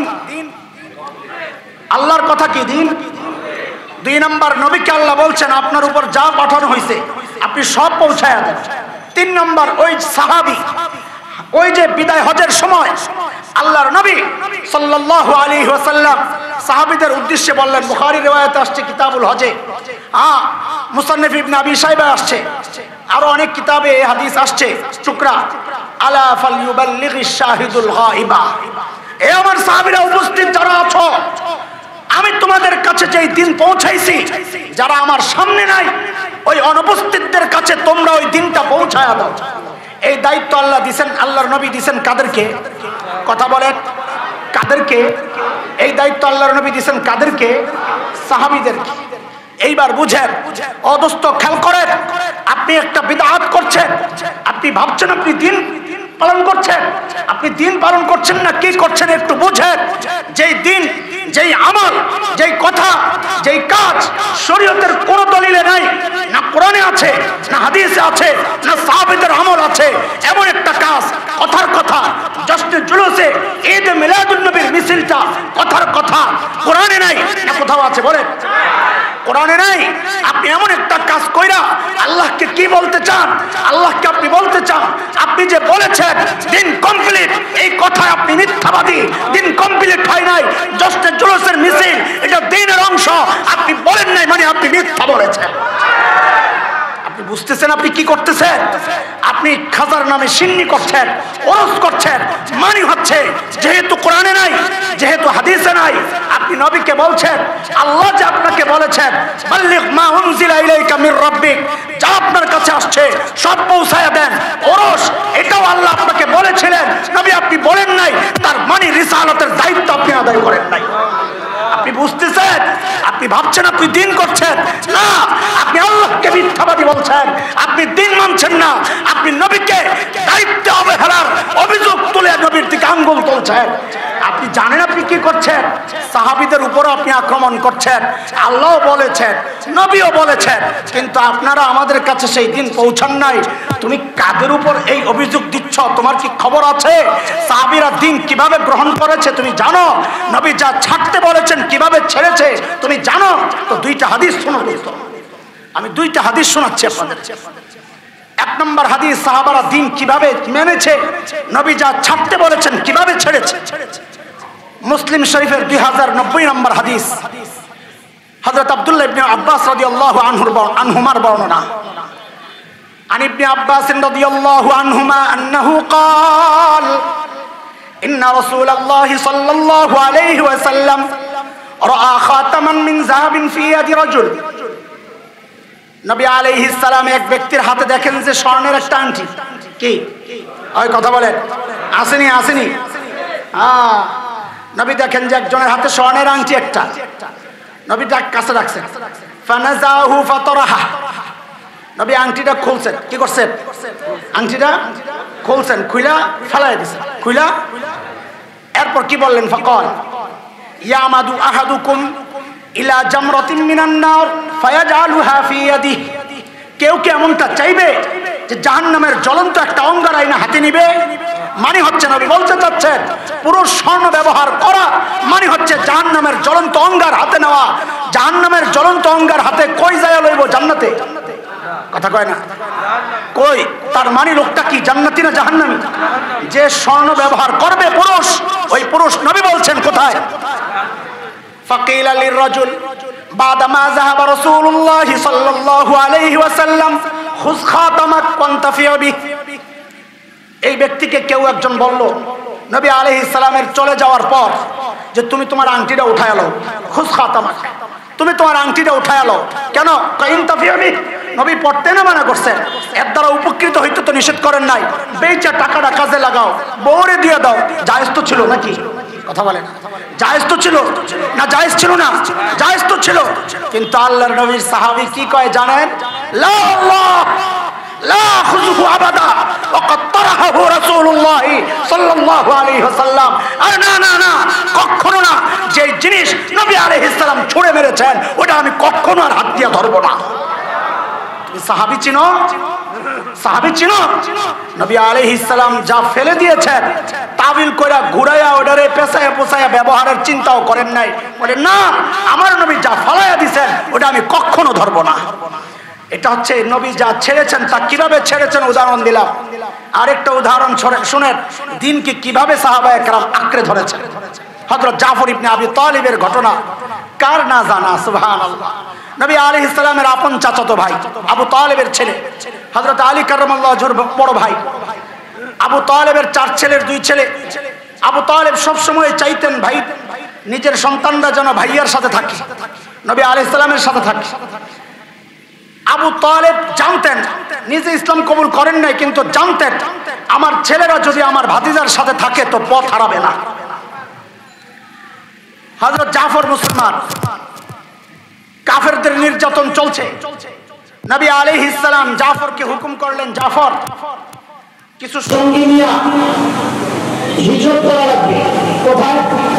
আল্লাহর কথা কি? দিন। 2 নাম্বার, নবীকে আল্লাহ বলছেন আপনার উপর যা পাঠানো হয়েছে আপনি সব পৌঁছায়া দেন। 3 নাম্বার, ওই সাহাবী ওই যে বিদায় হজের সময় আল্লাহর নবী সাল্লাল্লাহু আলাইহি ওয়াসাল্লাম সাহাবীদের উদ্দেশ্যে বললেন, বুখারী riwayat আসছে কিতাবুল হজে, মুসান্নিফ ইবনে আবি শাইবা আসছে, আরো অনেক কিতাবে এই হাদিস আসছে টুকরা, আলা ফালইউবাল্লিগিশ শাহিদুল গায়বা, এ আমার সাহাবীরা উপস্থিত যারা আছো, আমি তোমাদের কাছে যেই দিন পৌঁছাইছি, যারা আমার সামনে নাই ওই অনুপস্থিতদের কাছে তোমরা ওই দিনটা পৌঁছায়া দাও। এই দায়িত্ব আল্লাহ দিবেন, আল্লাহর নবী দিবেন কাদেরকে? কথা বলেন, কাদেরকে? এই দায়িত্ব আল্লাহর নবী দিয়েছেন কাদেরকে? সাহাবীদেরকে। এইবার বুঝেন ও দোস্ত, খেয়াল করেন, আপনি একটা বিদআত করছেন, আপনি ভাবছেন আপনি দিন পালন করছেন, আপনি দিন পালন করছেন না কি করছেন একটু বুঝেন। যেই দিন, যেই আমল, যেই কথা, যেই কাজ শরীয়তের কোনো দলিলে নাই, না কোরআনে আছে, না হাদিসে আছে, না সাহাবীদের আমল আছে, এমন একটা কাজ কথার কথা, জশ্নে জুলুসে ঈদে মিলাদুন নবীর মিছিলটা কথার কথা কোরআনে নাই, না কোথাও আছে? বলেন, কোরআনে নাই। আপনি এমন একটা কাজ কইরা আল্লাহকে কি বলতে চান? আল্লাহকে আপনি বলতে চান আপনি যে বলেছেন দিন কমপ্লিট, এই কথায় আপনি মিথ্যাবাদী। দিন কমপ্লিট হয় নাই, জশ্নে জুলুসের মিছিল এটা দিনের অংশ, আপনি বলেন নাই মানে আপনি মিথ্যা বলেছেন। আপনি বুঝতেছেন আপনি কি করতেছেন? আপনি খাজার নামে সিন্নি করছেন, ওরস করছেন। মানে হচ্ছে যেহেতু কোরআনে নাই, যেহেতু হাদিসে নাই, আপনি নবীকে বলছেন আল্লাহ যে আপনাকে বলেছেন বাল্লিগ মা উনজিলা ইলাইকা মির রাব্বিক, যা আপনার কাছে আসছে সব পৌঁছায়া দেন। ওরস এটাও আল্লাহ আপনাকে বলেছিলেন, নবী আপনি বলেন নাই, তার মানে রিসালাতের দায়িত্ব আপনি আদায় করেন নাই। আপনি বুঝতেছেন? আপনি ভাবছেন আপনি দিন করছেন, না, আপনি আল্লাহকে মিথ্যাবাদী বলছেন, আপনি দিন মানছেন না, আপনি নবীকে দায়িত্ব অবহেলার অভিযোগ তুলে নবীর দিকে আঙ্গুল তুলছেন। আপনি জানেন আপনি কি করছেন? সাহাবীদের উপর আপনি আক্রমণ করছেন। আল্লাহও বলেছেন, নবীও বলেছেন, কিন্তু আপনারা আমাদের কাছে সেই দিন পৌঁছান নাই। তুমি কাদের উপর এই অভিযোগ দিচ্ছ? তোমার কি খবর আছে সাহাবীরা দিন কিভাবে গ্রহণ করেছে? তুমি জানো নবী যা ছাড়তে বলেছেন কিভাবে ছেড়েছে? তুমি জানো তো? দুইটা হাদিস শোনো। আমি দুইটা হাদিস শোনাচ্ছি আপনাদের। এক নম্বর হাদিস, সাহাবারা দিন কিভাবে মেনেছে, নবী যা ছাড়তে বলেছেন কিভাবে ছেড়েছে। মুসলিম শরীফের 2090 নম্বর হাদিস, হযরত আব্দুল্লাহ ইবনে আব্বাস রাদিয়াল্লাহু আনহুমার বর্ণনা। عن ابن عباس رضي الله عنهما أنه قال إن رسول الله صلى الله عليه وسلم رأى خاتما من ذهب في يد رجل। নবী আলাইহিস সালাম এক ব্যক্তির হাতে দেখেন যে স্বর্ণের একটা আংটি। কি ওই কথা বলেন, আসেনি আসেনি? হ্যাঁ, নবী দেখেন যে একজনের হাতে স্বর্ণের আংটি একটা। নবী তার কাছে রাখছেন, ফানাজাহু ফাতরাহা। নবী আংটিটা খুলছেন। কি করছেন? আংটিটা খুলছেন, খুইলা ফেলাই দিয়েছেন, খুইলা। এরপর কি বললেন? ফাকাল ইয়ামাদু আহাদুকুম ইলা জামরাতিন মিনান নার ফায়াজআলুহা ফি ইয়াদিহি। কেউ কি এমনটা চাইবে যে জাহান্নামের জ্বলন্ত একটা অঙ্গার আইনা হাতে নিবে? মানে হচ্ছে নবী বলতে চাচ্ছেন পুরো স্বর্ণ ব্যবহার করা মানে হচ্ছে জাহান্নামের জ্বলন্ত অঙ্গার হাতে নেওয়া। জাহান্নামের জ্বলন্ত অঙ্গার হাতে কই যায় লইব? জান্নাতে। কথা কয় না? কই? তার মানে লোকটা কি জান্নাতি না জাহান্নামী? যে স্বর্ণ ব্যবহার করবে পুরুষ, ওই পুরুষ নবী বলছেন কোথায়? ফাকিলা লিররাজুল বাদামা যাহাবা রাসূলুল্লাহ সাল্লাল্লাহু আলাইহি ওয়াসাল্লাম খুয খাতামাক ওয়ান্তাফিউ বিহি। এই ব্যক্তিকে কেউ একজন বলল নবী আলাইহিস সালামের চলে যাওয়ার পর যে তুমি তোমার আংটিটা উঠায় আলো, খুয খাতামাক, তুমি তোমার আংটিটা উঠায় আলো। কেন? ইনতাফিউ বিহি। নবী পড়তে না মানা করছেন, এর দ্বারা উপকৃত হইতে তো নিষেধ করেন নাই। বেচা টাকাটা কাজে লাগাও, বউরে দিয়ে দাও, জায়েজ তো ছিল নাকি? কথা বলেন, জায়েজ তো ছিল না? জায়েজ ছিল না? জায়েজ তো ছিল। কিন্তু আল্লাহর নবীর সাহাবী কি কয় জানেন? লা আল্লাহ লা খুযুহু আবাদা ওয়াকাদ তারাহু রাসূলুল্লাহ সাল্লাল্লাহু আলাইহি ওয়াসাল্লাম। আর না না না, কখনো না। যে জিনিস নবী আলাইহিস সালাম ছুঁড়ে মেরেছেন ওটা আমি কখনো আর হাত দিয়ে ধরবো না। সাহাবী চিনো? সাহাবী চিনো? নবী আলাইহিস সালাম যা ফেলে দিয়েছেন তাবিল কইরা ঘুরাইয়া ওটারে পেছায়া পোছায়া ব্যবহারের চিন্তাও করেন নাই। বলেন না, আমার নবী যা ফলাইয়া দিয়েছেন ওটা আমি কখনো ধরবো না। এটা হচ্ছে নবী যা ছেড়েছেন তা কিভাবে ছেড়েছেন উদাহরণ দিলাম। আরেকটা উদাহরণ শুনেন দিনকে কিভাবে সাহাবায়ে কেরাম আঁকড়ে ধরেছেন। হযরত জাফর ইবনে আবি তালিবের ঘটনা কার না জানা? সুবহানাল্লাহ। নবী আলাইহিস সালামের আপন চাচাতো ভাই, আবু তালেবের ছেলে, হযরত আলী কাররামাল্লাহু ওয়াজহুর বড় ভাই। আবু তালেবের 4 ছেলের 2 ছেলে। আবু তালেব সব সময় চাইতেন ভাই নিজের সন্তানরা যেন ভাইয়ার সাথে থাকে, নবী আলাইহিস সালামের সাথে থাকে। আবু তালেব জানতেন, নিজে ইসলাম কবুল করেন নাই, কিন্তু জানতেন আমার ছেলেরা যদি আমার ভাতিজার সাথে থাকে তো পথ হারাবে না। হযরত জাফর মুসলমান, কাফেরদের নির্যাতন চলছে। নবী আলাইহিস সালাম জাফরকে হুকুম করলেন, জাফর কিছু সঙ্গী নিয়ে হিজরত করা লাগবে। কোথায়?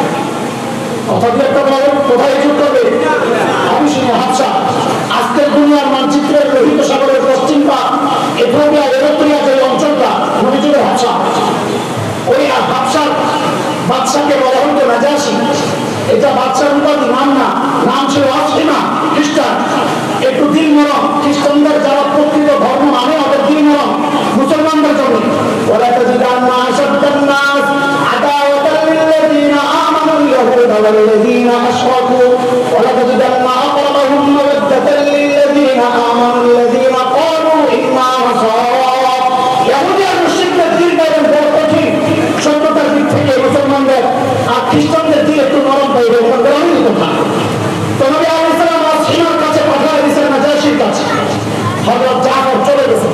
কোথায় হিজরত করবে? আবিসিনিয়া, হাবশা। আজকের দুনিয়ার মানচিত্রের লোহিত সাগরের পশ্চিম পার, ইথিওপিয়া, এরিত্রিয়া যে অঞ্চলটা, নবীযুগের হাবশা, ওই হাবশার বাদশাকে বলা হতো নাজাশী। এটা বাদশার উপাধি, নাম না, নাম ছিল আসিমা, খ্রিস্টান। একটু দিন নরম, খ্রিস্টানদের যারা প্রকৃত ধর্ম মানে ওদের দিন নরম, মুসলমানদের জন্য ওরা তো জিদান্না আশাদ্দান নাস আদাওয়াতাল লিল্লাযিনা আমানু ইয়াহুদা ওয়াল্লাযিনা আশরাকু ওয়া লা তাজিদান্না আকরাবাহুম মাওয়াদ্দাতাল লিল্লাযিনা আমানু আল্লাযিনা ক্বালু ইন্না নাসারা। ইহুদি আর মুশরিকদের দিনটা বড় কঠিন, সত্যতার দিক থেকে মুসলমানদের আর খ্রিস্টানদের দিন একটু নরম পাইবে, এটা গ্রহণীয় কথা। তো নবী আলাইহিস সালাম আসিমার কাছে পাঠিয়ে দিয়েছেন, নাজাশীর কাছে। হযরত জাফর চলে গেছে।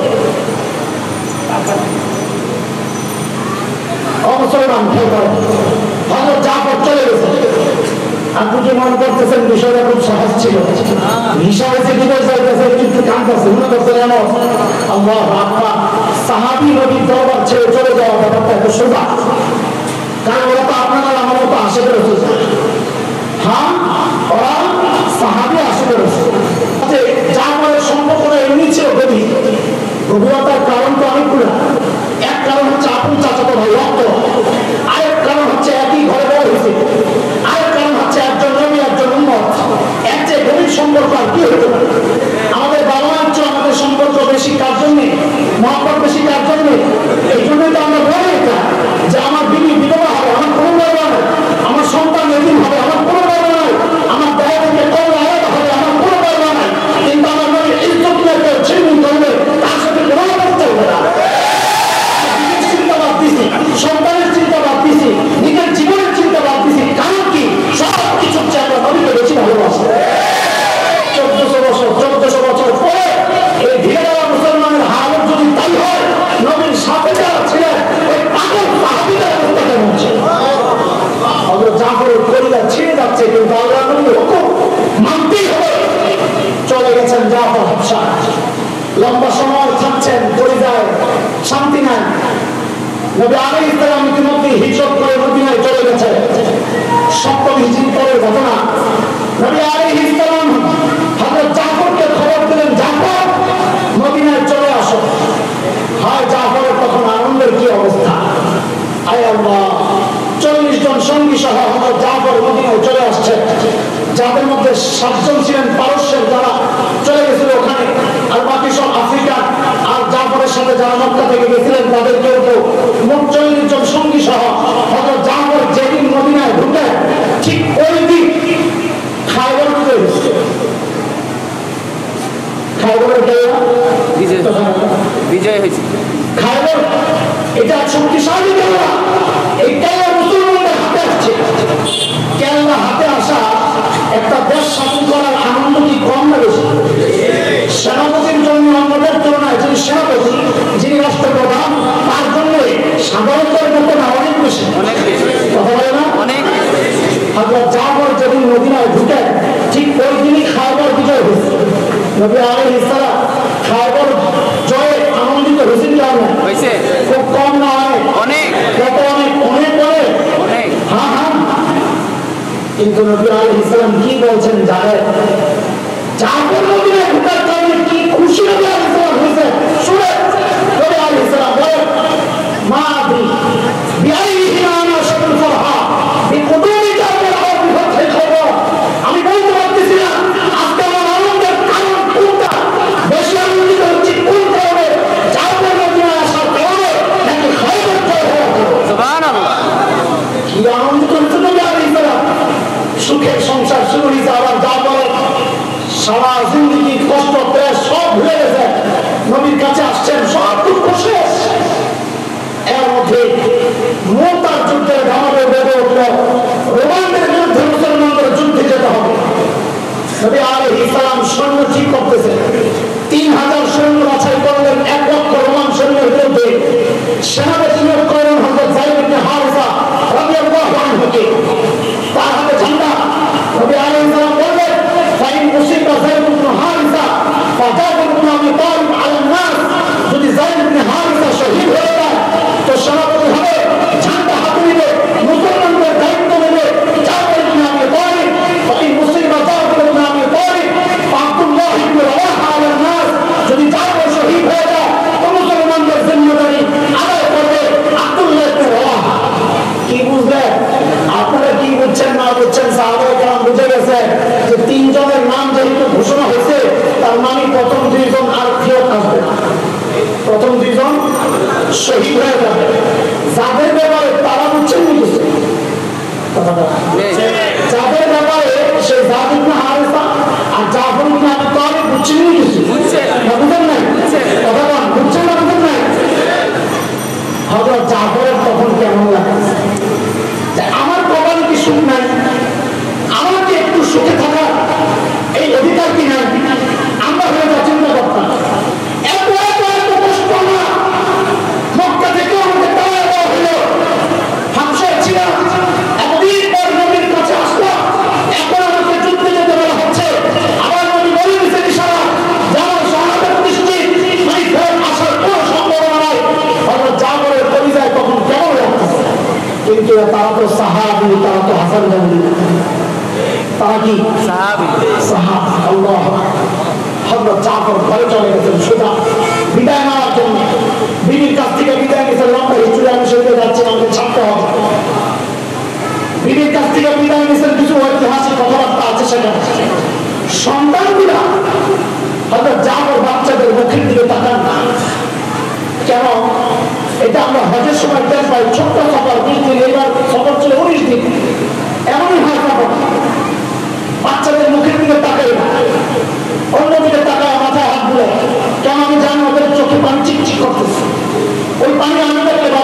মুসলমান হযরত জাফর চলে গেছে। আপনি কি মনে করতেছেন বিষয়টা খুব সহজ ছিল? হিসাবে যে বিদেশ যাইতেছে কিন্তু কাঁদতেছে, মনে করছেন এমন আল্লাহু আকবার। সাহাবী নবীর দরবার ছেড়ে চলে যাওয়া ব্যাপারটা একটু সোজা, কারণ ওরা তো আপনারা আমার মতো আশে করেছে। হ্যাঁ, ওরা সাহাবী আশে করেছে। জাফরের সম্পর্কটা এমনি ছিল গভীর। গভীরতার কারণ তো অনেকগুলো। এক কারণ হচ্ছে আপন চাচাতো ভাই, রক্ত। আরেক কারণ হচ্ছে একই ঘরে বড় হয়েছে। আরেক কারণ হচ্ছে একজন নবী, একজন উম্মত। এর চেয়ে গভীর সম্পর্ক আর কি হতে পারে? আমাদের বাবা মার চেয়ে আমাদের সম্পর্ক বেশি কার জন্যে, মহব্বত বেশি কার জন্যে? এই জন্যই তো আমরা বলি এটা যে আমার বিবি বিধবা হবে, আমার কোনো বাবা নাই। আমার সন্তান এদিন হবে, আমার কোনো বাবা নাই। আমার দেহ থেকে কম আলাদা হবে, আমার কোনো বাবা নাই। কিন্তু আমার নবীর ইজ্জত নিয়ে কেউ ছিনিয়ে ধরবে, তার সাথে কোনো করতে হবে না। চিন্তা বাদ দিছি, সন্তানের চিন্তা বাদ দিছি, নিজের জীবনের চিন্তা বাদ দিছি। কারণ কি? সব কিছুর চেয়ে আমরা নবীকে বেশি ভালোবাসি। 1400 বছর পরে এই ধীরে যাওয়া মুসলমানের হালত যদি তাই হয়, নবীর সাথে যারা ছিলেন ওই পাগল সাহাবীদের অবস্থা কেমন ছিল? হযরত জাফরের কলিজা ছিঁড়ে যাচ্ছে, কিন্তু আল্লাহর নবীর হুকুম মানতেই হবে। চলে গেছেন জাফর হাবশা। লম্বা সময় থাকছেন, কলিজায় শান্তি নাই। নবী আলাইহিস সালাম ইতিমধ্যে হিজরত করে মদিনায় চলে গেছে। 7 হিজরি পরের ঘটনা। নবী আলাইহিস সালাম হযরত জাফরকে খবর দিলেন, জাফর মদিনায় চলে আসো। হয় জাফরের তখন আনন্দের কি অবস্থা! আয় আল্লাহ, 40 জন সঙ্গী সহ হযরত জাফর মদিনায় চলে আসছে, যাদের মধ্যে 7 জন ছিলেন পারস্যের, যারা চলে গেছিল ওখানে, আর বাকি সব আফ্রিকান। আর জাফরের সাথে যারা মক্কা থেকে গেছিলেন তাদের কেউ কেউ, মোট 40 জন সঙ্গী সহ হযরত জাফর যেদিন মদিনায় ঢুকে ঠিক ওই দিন খায়বর বিজয় হয়েছে। খায়বরের বিজয় হয়েছে। খায়বর এটা শক্তিশালী কেল্লা, এই কেল্লা মুসলমানদের হাতে আসছে। কেল্লা হাতে আসা একটা দেশ শাসন করার আনন্দ কি কম না বেশি? সেনাপতির জন্য অন্যদের তুলনায় যিনি সেনাপতি, যিনি রাষ্ট্রপ্রধান, তার জন্য সাধারণের মতো না, অনেক বেশি। কথা বলে না? হযরত জাফর যেদিন মদিনায় ঢুকে ঠিক ওই দিনই খায়বর বিজয় হয়েছে। নবী আলাইহিস সালাম খায়বর জয়ে আনন্দিত হয়েছেন কি না? হয়েছে। খুব কম না, অনেক। কত? অনেক, অনেক অনেক। হ্যাঁ হ্যাঁ। কিন্তু নবী আলাইহিস সালাম কি বলছেন জানেন? জাফর মদিনায় ঢোকার কারণে কি খুশি নবী আলাইহিস সালাম হয়েছে শুনে নবী আলাইহিস সালাম বলেন, মা আদরি বিআইহিমা আনা শাদুল ফারহা বিকুদুমি জাফর আও বিফাতহিল খায়বর। আমি বলতে পারতেছি না আজকে আমার আনন্দের কারণ কোনটা, বেশি আনন্দিত হচ্ছি কোন কারণে, জাফর মদিনায় আসার কারণে নাকি খায়বর জয় হওয়ার কারণে? সুবহানাল্লাহ। কি আনন্দিত হচ্ছে নবী আলাইহিস সালাম। সুখের সংসার শুরু হয়েছে। আবার জাফরের সারা জিন্দেগি কষ্ট পেয়ে সব ভুলে গেছে, নবীর কাছে আসছেন, সব দুঃখ শেষ। এর মধ্যে মুতার যুদ্ধের ধামাকে বেড়ে উঠল, রোমানদের বিরুদ্ধে মুসলমানদের যুদ্ধে যেতে হবে। নবী আলাইহিস সালাম সৈন্য ঠিক করতেছে। 3000 সৈন্য বাছাই করলেন 1 লক্ষ রোমান সৈন্যের বিরুদ্ধে। সেনাপতি নিয়োগ করলেন হযরত যায়েদ ইবনে হারিসা রাদিয়াল্লাহু আনহুকে। তার হাতে ঝান্ডা, ঠিক হয়ে যাবে। যাদের ব্যাপারে তারা বুঝছেন বুঝেছে যাদের ব্যাপারে সে যাদ ইবনে হারিসা আর জাফর ইবনে আবি তালিব বুঝছেন বুঝেছে বুঝেন নাই কথা বল বুঝছেন না বুঝেন নাই। হযরত জাফরের তখন কেমন লাগে যে আমার কপালে কি সুখ নাই, আমার কি একটু সুখে থাকার এই অধিকার কি নাই? আমরা হয়তো চিন্তা করতাম এত এত এত কষ্ট না মক্কা থেকে আমাদের তাড়িয়ে দেওয়া হলো, হামসায় ছিলাম, এতদিন পর নবীর কাছে আসলাম, এখন আমাকে যুদ্ধে যেতে বলা হচ্ছে। আবার নবী বলে দিচ্ছেন ইশারা যেমন শাহাদাত নিশ্চিত, মানে ফেরত আসার কোনো সম্ভাবনা নাই। হযরত জাফরের পরিচয় তখন কেমন লাগতেছে, কিন্তু তারা তো সাহাবী, তারা তো হাসান জানি, তারা কি সাহাবী সাহাবী। আল্লাহ হযরত জাফর ঘরে চলে গেছেন সোজা বিদায় নেওয়ার জন্য। বিবির কাছ থেকে বিদায় নিয়েছেন, লম্বা হিস্ট্রি আমি সেদিকে যাচ্ছি, আমাকে ছাড়তে হবে। বিবির কাছ থেকে বিদায় নিয়েছেন, কিছু ঐতিহাসিক কথাবার্তা আছে সেখানে। সন্তানগুলা হযরত জাফর বাচ্চাদের মুখের দিকে তাকান না কেন? এটা আমরা হজের সময় দেখ পাই, ছোট্ট সফর 20 দিন, এবার সফর ছিল 19 দিন, এমনই হয় সফর। বাচ্চাদের মুখের দিকে তাকাই না, অন্যদিকে তাকায় মাথায় হাত দিলে কেন? আমি জানি ওদের চোখে পানি চিকচিক করতেছে, ওই পানি আমি দেখলে